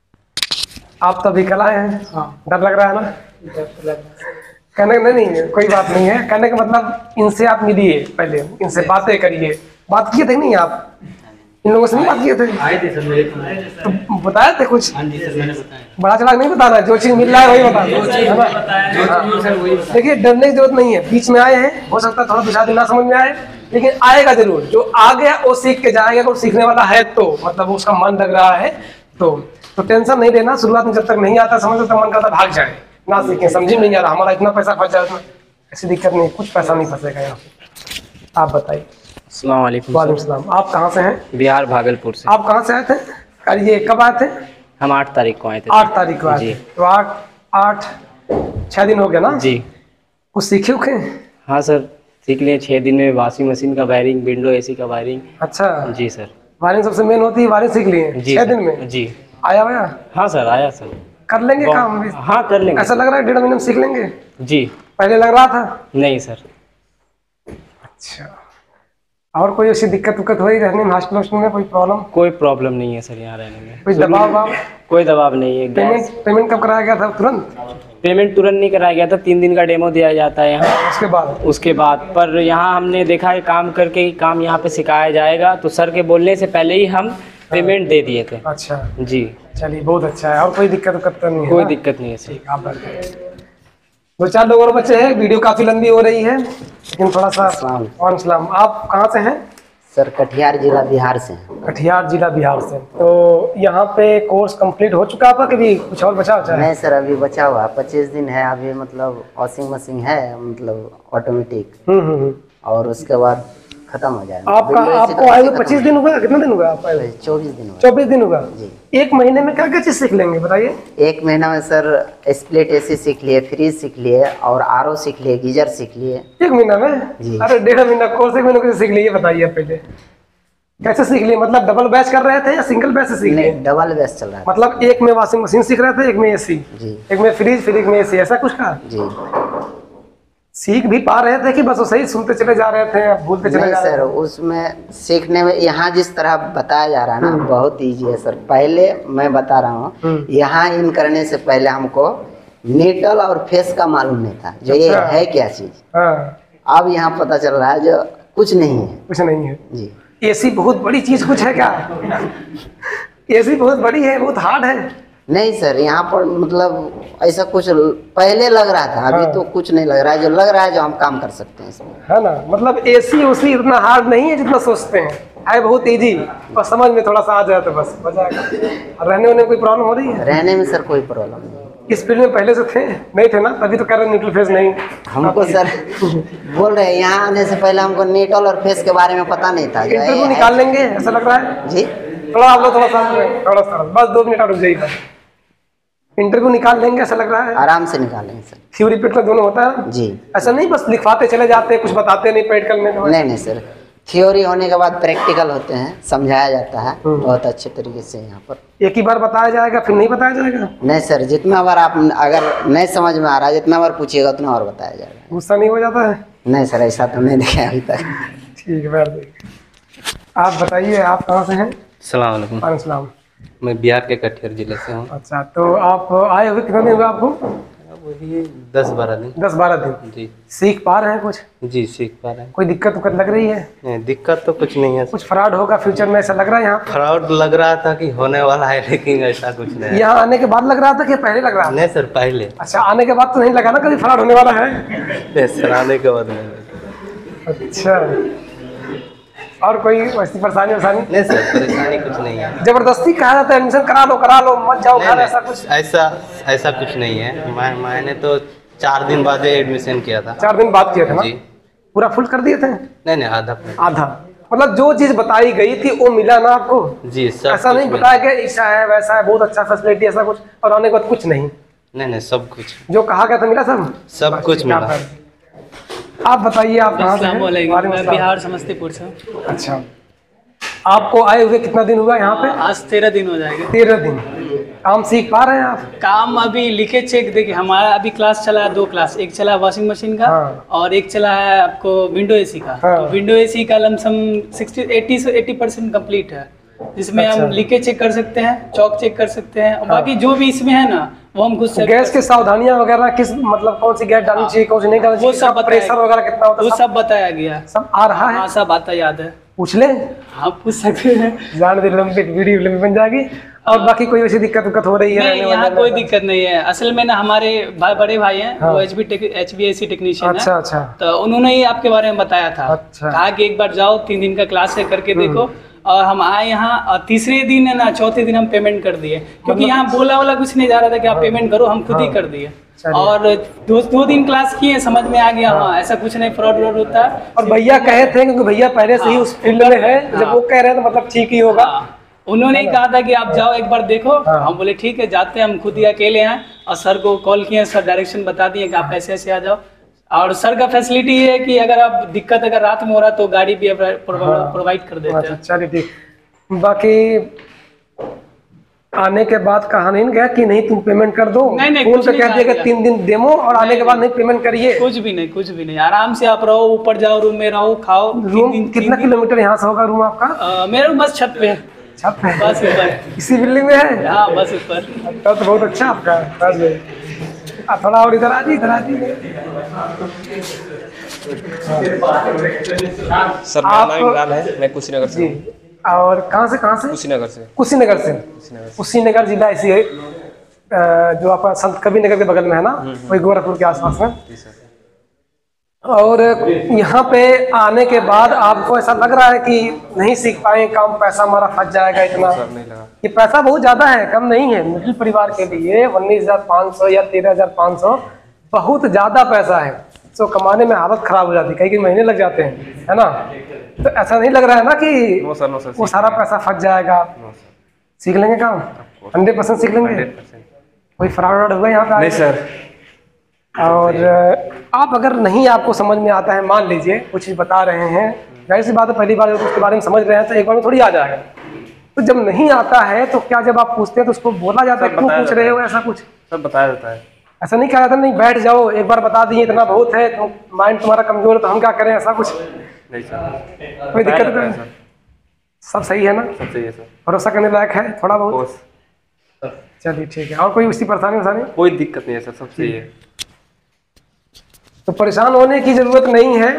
Speaker 1: आप तभी कल आए हैं? हाँ। डर लग रहा है ना? कहने नहीं नहीं कोई बात नहीं है, कहने का मतलब इनसे आप मिलिए, पहले इनसे बातें करिए। बात किए थे नहीं आप इन लोगों से? नहीं बात किए थे?
Speaker 9: आए थे सर मेरे को।
Speaker 1: तो बताए थे कुछ?
Speaker 9: हाँ जी सर, मैंने बताया।
Speaker 1: बड़ा चला नहीं बताना, जो चीज मिल रहा है वही बताना। देखिए डरने की जरूरत नहीं है, बीच में आए हैं, हो सकता है थोड़ा दूसरा दिन ना समझ में आए, लेकिन आएगा जरूर। जो आ गया वो सीख के जाएगा, वो सीखने वाला है तो मतलब उसका मन लग रहा है तो तो टेंशन नहीं लेना। शुरुआत में जब तक नहीं आता समझ तक मन करता भाग जाए, ना सीखें, समझी नहीं आ रहा हमारा इतना पैसा फंस जाए, ऐसी दिक्कत नहीं, कुछ पैसा नहीं फंसेगा यहाँ पे। आप बताइए।
Speaker 14: अस्सलाम वालेकुम।
Speaker 1: वालेकुम सलाम। आप कहाँ से हैं?
Speaker 14: बिहार भागलपुर से।
Speaker 1: आप कहाँ से आए थे? कल ये कब आए थे?
Speaker 14: हम आठ तारीख को आए थे।
Speaker 1: आठ तारीख को आए थे, तो आठ आठ छः दिन हो गया ना
Speaker 14: जी।
Speaker 1: कुछ सीखे उखे?
Speaker 14: हाँ सर, सीख लिए छः दिन में। वॉशिंग मशीन का वायरिंग, विंडो एसी का वायरिंग।
Speaker 1: अच्छा
Speaker 14: जी सर।
Speaker 1: वायरिंग सबसे मेन होती है, वायरिंग सीख लिए छः दिन में?
Speaker 14: जी।
Speaker 1: आया हुआ?
Speaker 14: हाँ सर, आया सर।
Speaker 1: कर लेंगे काम भी?
Speaker 14: हाँ कर लेंगे।
Speaker 1: ऐसा लग रहा है डेढ़ महीने में सीख लेंगे?
Speaker 14: जी।
Speaker 1: पहले लग रहा था?
Speaker 14: नहीं सर।
Speaker 1: अच्छा, और कोई ऐसी दिक्कत उक्कत हो रही रहने में, हॉस्टल हॉस्टल में कोई प्रॉब्लम?
Speaker 14: कोई प्रॉब्लम नहीं है सर यहाँ रहने में।
Speaker 1: कोई दबाव वबाव?
Speaker 14: कोई दबाव नहीं है।
Speaker 1: पेमेंट पेमेंट कब कराया गया था? तुरंत?
Speaker 14: पेमेंट तुरंत नहीं कराया गया था, तीन दिन का डेमो दिया जाता है यहाँ।
Speaker 1: उसके बाद?
Speaker 14: उसके बाद पर यहाँ हमने देखा है काम करके ही काम यहाँ पे सिखाया जाएगा, तो सर के बोलने से पहले ही हम पेमेंट दे दिए थे।
Speaker 1: अच्छा
Speaker 14: जी।
Speaker 1: चलिए बहुत अच्छा है। और कोई दिक्कत उक्कत तो नहीं है?
Speaker 14: कोई दिक्कत नहीं है सर।
Speaker 1: आप दो चार लोग और बच्चे हैं, वीडियो काफी लंबी हो रही है लेकिन थोड़ा सा। वालेकुम सलाम। आप कहाँ से हैं?
Speaker 20: सर कटिहार जिला बिहार से।
Speaker 1: कटिहार जिला बिहार से। तो यहाँ पे कोर्स कंप्लीट हो चुका आपका, कभी कुछ और बचा हुआ है?
Speaker 20: नहीं सर, अभी बचा हुआ पच्चीस दिन है अभी। मतलब वॉशिंग मशीन है, मतलब ऑटोमेटिक, और उसके बाद खत्म हो जाएगा।
Speaker 1: आपका आपको आए हुए पच्चीस दिन हुआ, कितना दिन हुआ आपको आए हुए?
Speaker 20: चौबीस दिन हुआ।
Speaker 1: चौबीस दिन हुआ। एक महीने में क्या क्या चीज सीख लेंगे बताइए?
Speaker 20: एक महीना में सर स्प्लिट एसी सीख लिए, फ्रीज सीख लिए और आरओ सीख लिए, गीजर सीख लिए।
Speaker 1: एक महीना में?
Speaker 20: जी।
Speaker 1: अरे डेढ़ महीना कोर्स एक महीने कैसे सीख लिए बताइए पहले। कैसे सीख लिए, मतलब डबल बैच कर रहे थे या सिंगल बैच से सीख लिए?
Speaker 20: डबल बैच चल रहा है।
Speaker 1: मतलब एक में वॉशिंग मशीन सीख रहे थे, एक में एसी,
Speaker 20: जी,
Speaker 1: एक में फ्रिज, फिर एक में एसी, ऐसा कुछ का?
Speaker 20: जी।
Speaker 1: सीख भी पा रहे थे कि बस वैसे ही सुनते चले जा रहे थे, भूलते चले जा रहे थे?
Speaker 20: सर उसमें सीखने में यहाँ जिस तरह बताया जा रहा है ना बहुत इजी है सर। पहले मैं बता रहा हूँ, यहाँ इन करने से पहले हमको नीटल और फेस का मालूम नहीं था जो ये है क्या चीज। अब यहाँ पता चल रहा है जो कुछ नहीं है।
Speaker 1: कुछ नहीं है
Speaker 20: जी।
Speaker 1: एसी बहुत बड़ी चीज कुछ है क्या? एसी बहुत बड़ी है, बहुत हार्ड है?
Speaker 20: नहीं सर, यहाँ पर मतलब ऐसा कुछ पहले लग रहा था, अभी हाँ। तो कुछ नहीं लग रहा है। जो लग रहा है जो हम काम कर सकते हैं इसमें,
Speaker 1: है ना? मतलब एसी उसी इतना हार्ड नहीं है जितना सोचते हैं, है बहुत इजी, और समझ में थोड़ा सा आ जाए तो बस हो जाएगा। रहने होने कोई प्रॉब्लम हो रही है?
Speaker 20: रहने में सर कोई प्रॉब्लम नहीं।
Speaker 1: इस फील्ड में पहले से थे नहीं थे ना, तभी तो कह रहे न्यूट्रल फेस नहीं।
Speaker 20: हमको सर बोल रहे हैं यहाँ आने से पहले हमको नीटल और फेस के बारे में पता नहीं था।
Speaker 1: इंटरव्यू निकाल लेंगे ऐसा लग रहा है
Speaker 20: जी।
Speaker 1: थोड़ा आप लोग थोड़ा सा थोड़ा सा बस दो मिनट रुक जाइएगा। इंटरव्यू निकाल लेंगे ऐसा लग रहा है?
Speaker 20: आराम से निकालेंगे सर।
Speaker 1: थ्योरी प्रैक्टिकल दोनों होता है
Speaker 20: जी।
Speaker 1: ऐसा नहीं बस लिखवाते चले जाते, कुछ बताते नहीं प्रैक्टिकल में?
Speaker 20: नहीं नहीं सर, थ्योरी होने के बाद प्रैक्टिकल होते हैं, समझाया जाता है बहुत अच्छे तरीके से। यहाँ पर
Speaker 1: एक ही बार बताया जाएगा फिर नहीं बताया जाएगा?
Speaker 20: नहीं सर, जितना बार आप अगर नहीं समझ में आ रहा है जितना बार पूछिएगा उतना और बताया जाएगा।
Speaker 1: गुस्सा नहीं हो जाता है?
Speaker 20: नहीं सर, ऐसा तो नहीं देखा अभी तक।
Speaker 1: ठीक है बैठ जाइए। आप बताइए आप कहाँ से हैं?
Speaker 21: सलाम वालेकुम।
Speaker 1: वालेकुम सलाम।
Speaker 21: मैं बिहार के कटिहार जिले से हूँ।
Speaker 1: अच्छा, तो आप आए हुए कितने दिन हुए आपको?
Speaker 21: वही दस बारह दिन।
Speaker 1: दस बारह दिन
Speaker 21: जी।
Speaker 1: सीख पा रहे हैं कुछ?
Speaker 21: जी सीख पा रहे हैं।
Speaker 1: कोई दिक्कत उक्कत लग रही है?
Speaker 21: नहीं, दिक्कत तो कुछ नहीं है।
Speaker 1: कुछ फ्रॉड होगा फ्यूचर में ऐसा लग रहा है? यहाँ
Speaker 21: फ्रॉड लग रहा था कि होने वाला है, लेकिन ऐसा कुछ नहीं।
Speaker 1: यहाँ आने के बाद लग रहा था कि पहले लग रहा था?
Speaker 21: नहीं सर, पहले।
Speaker 1: अच्छा, आने के बाद तो नहीं लगा ना कभी फ्रॉड होने वाला है?
Speaker 21: सर आने के बाद नहीं।
Speaker 1: अच्छा, और कोई वैसी परेशानी वरसानी?
Speaker 21: नहीं सर, परेशानी कुछ नहीं है।
Speaker 1: जबरदस्ती कहा जाता है एडमिशन करा लो करा लो मत जाओ घर, ऐसा कुछ?
Speaker 21: ऐसा ऐसा कुछ नहीं है। मैं मैंने तो चार दिन बाद एडमिशन किया था।
Speaker 1: चार दिन बाद किया था ना?
Speaker 21: जी।
Speaker 1: पूरा फुल कर दिए थे?
Speaker 21: नहीं नहीं, आधा
Speaker 1: आधा। मतलब जो चीज बताई गई थी वो मिला ना आपको?
Speaker 21: जी सब।
Speaker 1: ऐसा नहीं बताया कि ऐसा है वैसा है, बहुत अच्छा फैसिलिटी ऐसा कुछ, और आने के बाद कुछ नहीं?
Speaker 21: नहीं नहीं, सब कुछ
Speaker 1: जो कहा गया था मिला सब?
Speaker 21: सब कुछ मिला।
Speaker 1: आप बताइए आप कहाँ से हैं?
Speaker 7: मैं बिहार समस्तीपुर से।
Speaker 1: अच्छा, आपको आए हुए कितना दिन हुआ यहाँ पे?
Speaker 7: आज तेरह दिन हो जाएंगे।
Speaker 1: तेरह दिन। काम सीख पा रहे हैं आप?
Speaker 7: काम अभी लिखे चेक देखिए, हमारा अभी क्लास चला है, दो क्लास, एक चला है वॉशिंग मशीन का हाँ। और एक चला है आपको विंडो एसी का हाँ। तो विंडो एसी का लमसम सिक्सटी एट्टी से एट्टी परसेंट कम्प्लीट है, जिसमें अच्छा। हम लीकेज चेक कर सकते हैं, चौक चेक कर सकते हैं, और हाँ। बाकी जो भी इसमें है ना वो हम खुद से।
Speaker 1: गैस की सावधानियां वगैरह किस मतलब कौन सी गैस डालनी चाहिए कौन सी नहीं डालनी चाहिए, वो सब प्रेशर वगैरह कितना होता है
Speaker 7: वो सब बताया गया।
Speaker 1: सब आ रहा है?
Speaker 7: हाँ सब आता याद है।
Speaker 1: पूछ ले?
Speaker 7: हाँ पूछ सकते हैं।
Speaker 1: जान दे लंबी वीडियो लंबी बन जाएगी। और बाकी कोई वैसी दिक्कत उक्कत हो रही है?
Speaker 7: नहीं, यहाँ कोई दिक्कत नहीं है। असल में ना हमारे भाई बड़े भाई हैं हाँ। वो H B H B AC technician
Speaker 1: अच्छा, अच्छा।
Speaker 7: तो उन्होंने ही आपके बारे में बताया था। अच्छा। कहा कि एक बार जाओ, तीन दिन का क्लास है करके देखो। और हम आए यहाँ और तीसरे दिन है ना चौथे दिन हम पेमेंट कर दिए, क्योंकि यहाँ बोला वाला कुछ नहीं जा रहा था कि आप पेमेंट करो, हम खुद ही कर दिए। और दो दो दिन क्लास किए, समझ में आ गया हाँ ऐसा कुछ नहीं, फ्रॉड व्रॉड होता है।
Speaker 1: और भैया कहे थे क्योंकि भैया पहले से ही उस फील्ड में है, जब वो कह रहे हैं तो मतलब ठीक ही होगा।
Speaker 7: उन्होंने ही कहा था कि आप जाओ एक बार देखो। हम बोले ठीक है जाते हैं, हम खुद ही अकेले हैं। और सर को कॉल किए, सर डायरेक्शन बता दिए कि आप ऐसे ऐसे आ जाओ। और सर का फैसिलिटी है कि अगर आप दिक्कत अगर रात में हो रहा तो गाड़ी भी प्रोवाइड कर देते हैं।
Speaker 1: चलिए ठीक। बाकी आने के बाद कहा नहीं गया कि नहीं तुम पेमेंट कर दो?
Speaker 7: नहीं नहीं,
Speaker 1: फोन पे कह दिया कि तीन दिन डेमो और आने के बाद नहीं पेमेंट करिए?
Speaker 7: कुछ भी नहीं, कुछ भी नहीं, आराम से आप रहो, ऊपर जाओ, रूम में रहो, खाओ।
Speaker 1: रूम कितना किलोमीटर यहाँ से होगा रूम आपका?
Speaker 7: आ, मेरा रूम बस छत पे है।
Speaker 1: छत पे?
Speaker 7: बस ऊपर।
Speaker 1: इसी बिल्डिंग में है?
Speaker 7: हाँ बस ऊपर।
Speaker 1: तो बहुत अच्छा आपका। थोड़ा और इधर आ जी, इधर आ जी।
Speaker 22: सर मेरा नाम इमरान है, मैं कुशीनगर से हूँ।
Speaker 1: और कहाँ से कहाँ से?
Speaker 22: कुशीनगर से।
Speaker 1: कुशीनगर से। कुशीनगर जिला ऐसी है जो आपका संत कबीर नगर के बगल में है ना, वही गोरखपुर के आसपास में। और यहाँ पे आने के बाद आपको ऐसा लग रहा है कि नहीं सीख पाए, काम पैसा हमारा फंस जाएगा इतना?
Speaker 22: नहीं लगा।
Speaker 1: ये पैसा बहुत ज्यादा है, कम नहीं है। मिडिल परिवार के लिए उन्नीस हजार पाँच सौ या तेरह हजार पाँच सौ बहुत ज्यादा पैसा है। तो कमाने में हालत ख़राब हो जाती है, कई कई महीने लग जाते हैं, है ना। तो ऐसा नहीं लग रहा है ना कि
Speaker 22: नो सर, नो सर,
Speaker 1: वो सारा पैसा फंस जाएगा? सीख लेंगे काम, हंड्रेड परसेंट सीख लेंगे। कोई फ्रॉड हुआ यहाँ पे?
Speaker 22: नहीं सर।
Speaker 1: और आप अगर नहीं आपको समझ में आता है, मान लीजिए कुछ ही बता रहे हैं, जाहिर सी बात है पहली बार उसके बारे में समझ रहे हैं तो एक बार में थोड़ी आ जाएगा। तो जब नहीं आता है तो क्या जब आप पूछते हैं तो उसको बोला जाता है क्यों पूछ रहे हो, ऐसा कुछ
Speaker 22: सब बताया जाता है।
Speaker 1: ऐसा नहीं कहा जाता नहीं बैठ जाओ एक बार बता दिए इतना बहुत है, तो माइंड तुम्हारा कमजोर है तो हम क्या करें, ऐसा कुछ
Speaker 22: नहीं सर।
Speaker 1: कोई दिक्कत नहीं? सब सही है ना?
Speaker 22: सब सही है सर।
Speaker 1: भरोसा करने लायक है थोड़ा बहुत? चलिए ठीक है। और कोई उसी परेशानी वैसानी?
Speaker 22: कोई दिक्कत नहीं है सर, सब सही है।
Speaker 1: तो परेशान होने की जरूरत नहीं है।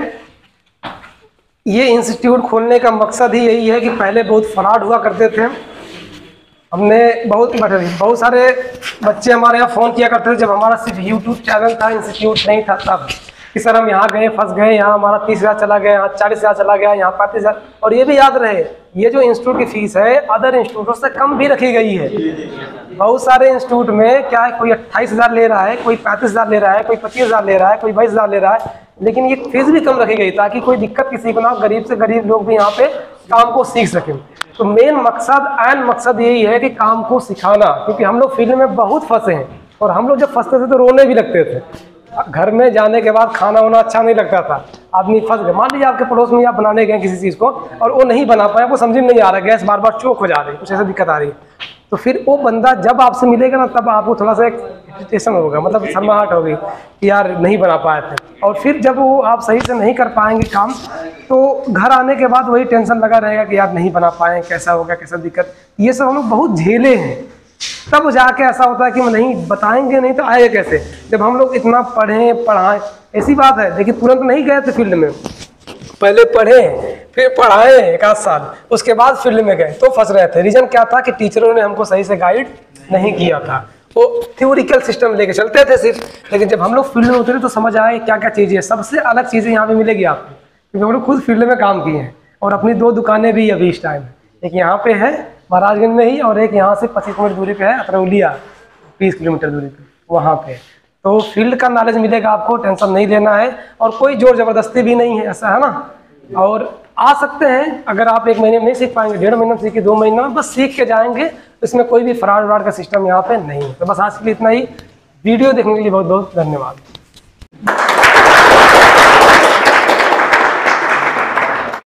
Speaker 1: ये इंस्टीट्यूट खोलने का मकसद ही यही है कि पहले बहुत फ्रॉड हुआ करते थे। हमने बहुत बहुत सारे बच्चे हमारे यहाँ फ़ोन किया करते थे जब हमारा सिर्फ यूट्यूब चैनल था, इंस्टीट्यूट नहीं था तब, कि सर हम यहाँ गए फंस गए, यहाँ हमारा तीस हज़ार चला गया, यहाँ चालीस हज़ार चला गया, यहाँ पैंतीस हज़ार। और ये भी याद रहे ये जो इंस्टीट्यूट की फ़ीस है अदर इंस्टीट्यूटों से कम भी रखी गई है। बहुत सारे इंस्टीट्यूट में क्या है, कोई अट्ठाईस हज़ार ले रहा है, कोई पैंतीस हज़ार ले रहा है, कोई पच्चीस हज़ार ले रहा है, कोई बाईस हज़ार ले रहा है, लेकिन ये फीस भी कम रखी गई ताकि कोई दिक्कत किसी को ना, गरीब से गरीब लोग भी यहाँ पे काम को सीख सकें। तो मेन मकसद एंड मकसद यही है कि काम को सिखाना, क्योंकि हम लोग फील्ड में बहुत फंसे हैं और हम लोग जब फंसते थे तो रोने भी लगते थे। घर में जाने के बाद खाना वाना अच्छा नहीं लगता था, आदमी फंस गया। मान लीजिए आपके पड़ोस में आप बनाने गए किसी चीज़ को और वो नहीं बना पाया, वो समझ में नहीं आ रहा, गैस बार बार चोक हो जा रही है, कुछ ऐसा दिक्कत आ रही है, तो फिर वो बंदा जब आपसे मिलेगा ना तब आपको थोड़ा सा एक इरिटेशन होगा, मतलब शर्माहट होगी कि यार नहीं बना पाए थे। और फिर जब वो आप सही से नहीं कर पाएंगे काम तो घर आने के बाद वही टेंशन लगा रहेगा कि यार नहीं बना पाए, कैसा होगा, कैसा दिक्कत। ये सब हम लोग बहुत झेले हैं, तब जाके ऐसा होता है कि मैं नहीं बताएंगे नहीं तो आएगा कैसे। जब हम लोग इतना पढ़ें पढ़ाएं, ऐसी बात है, देखिए तुरंत नहीं गए थे फील्ड में, पहले पढ़े फिर पढ़ाए एक आध साल, उसके बाद फील्ड में गए तो फंस रहे थे। रीजन क्या था कि टीचरों ने हमको सही से गाइड नहीं किया था, वो थ्योरिकल सिस्टम लेके चलते थे सिर्फ। लेकिन जब हम लोग फील्ड में उतरे तो समझ आए क्या क्या चीज़ें है, सबसे अलग चीज़ें यहाँ पे मिलेगी आपको, क्योंकि हम लोग खुद फील्ड में काम किए हैं और अपनी दो दुकानें भी अभी इस टाइम, एक यहाँ पे है महाराजगंज में ही और एक यहाँ से पच्चीस किलोमीटर दूरी पे है अतरौलिया, बीस किलोमीटर दूरी पे वहाँ पे। तो फील्ड का नॉलेज मिलेगा आपको, टेंशन नहीं लेना है और कोई जोर ज़बरदस्ती भी नहीं है, ऐसा है ना। और आ सकते हैं, अगर आप एक महीने में नहीं सीख पाएंगे, डेढ़ महीने में सीखे, दो महीने में बस सीख के जाएंगे, इसमें कोई भी फ्रॉड व्रॉड का सिस्टम यहाँ पे नहीं है। तो बस आज के लिए इतना ही। वीडियो देखने के लिए बहुत बहुत धन्यवाद।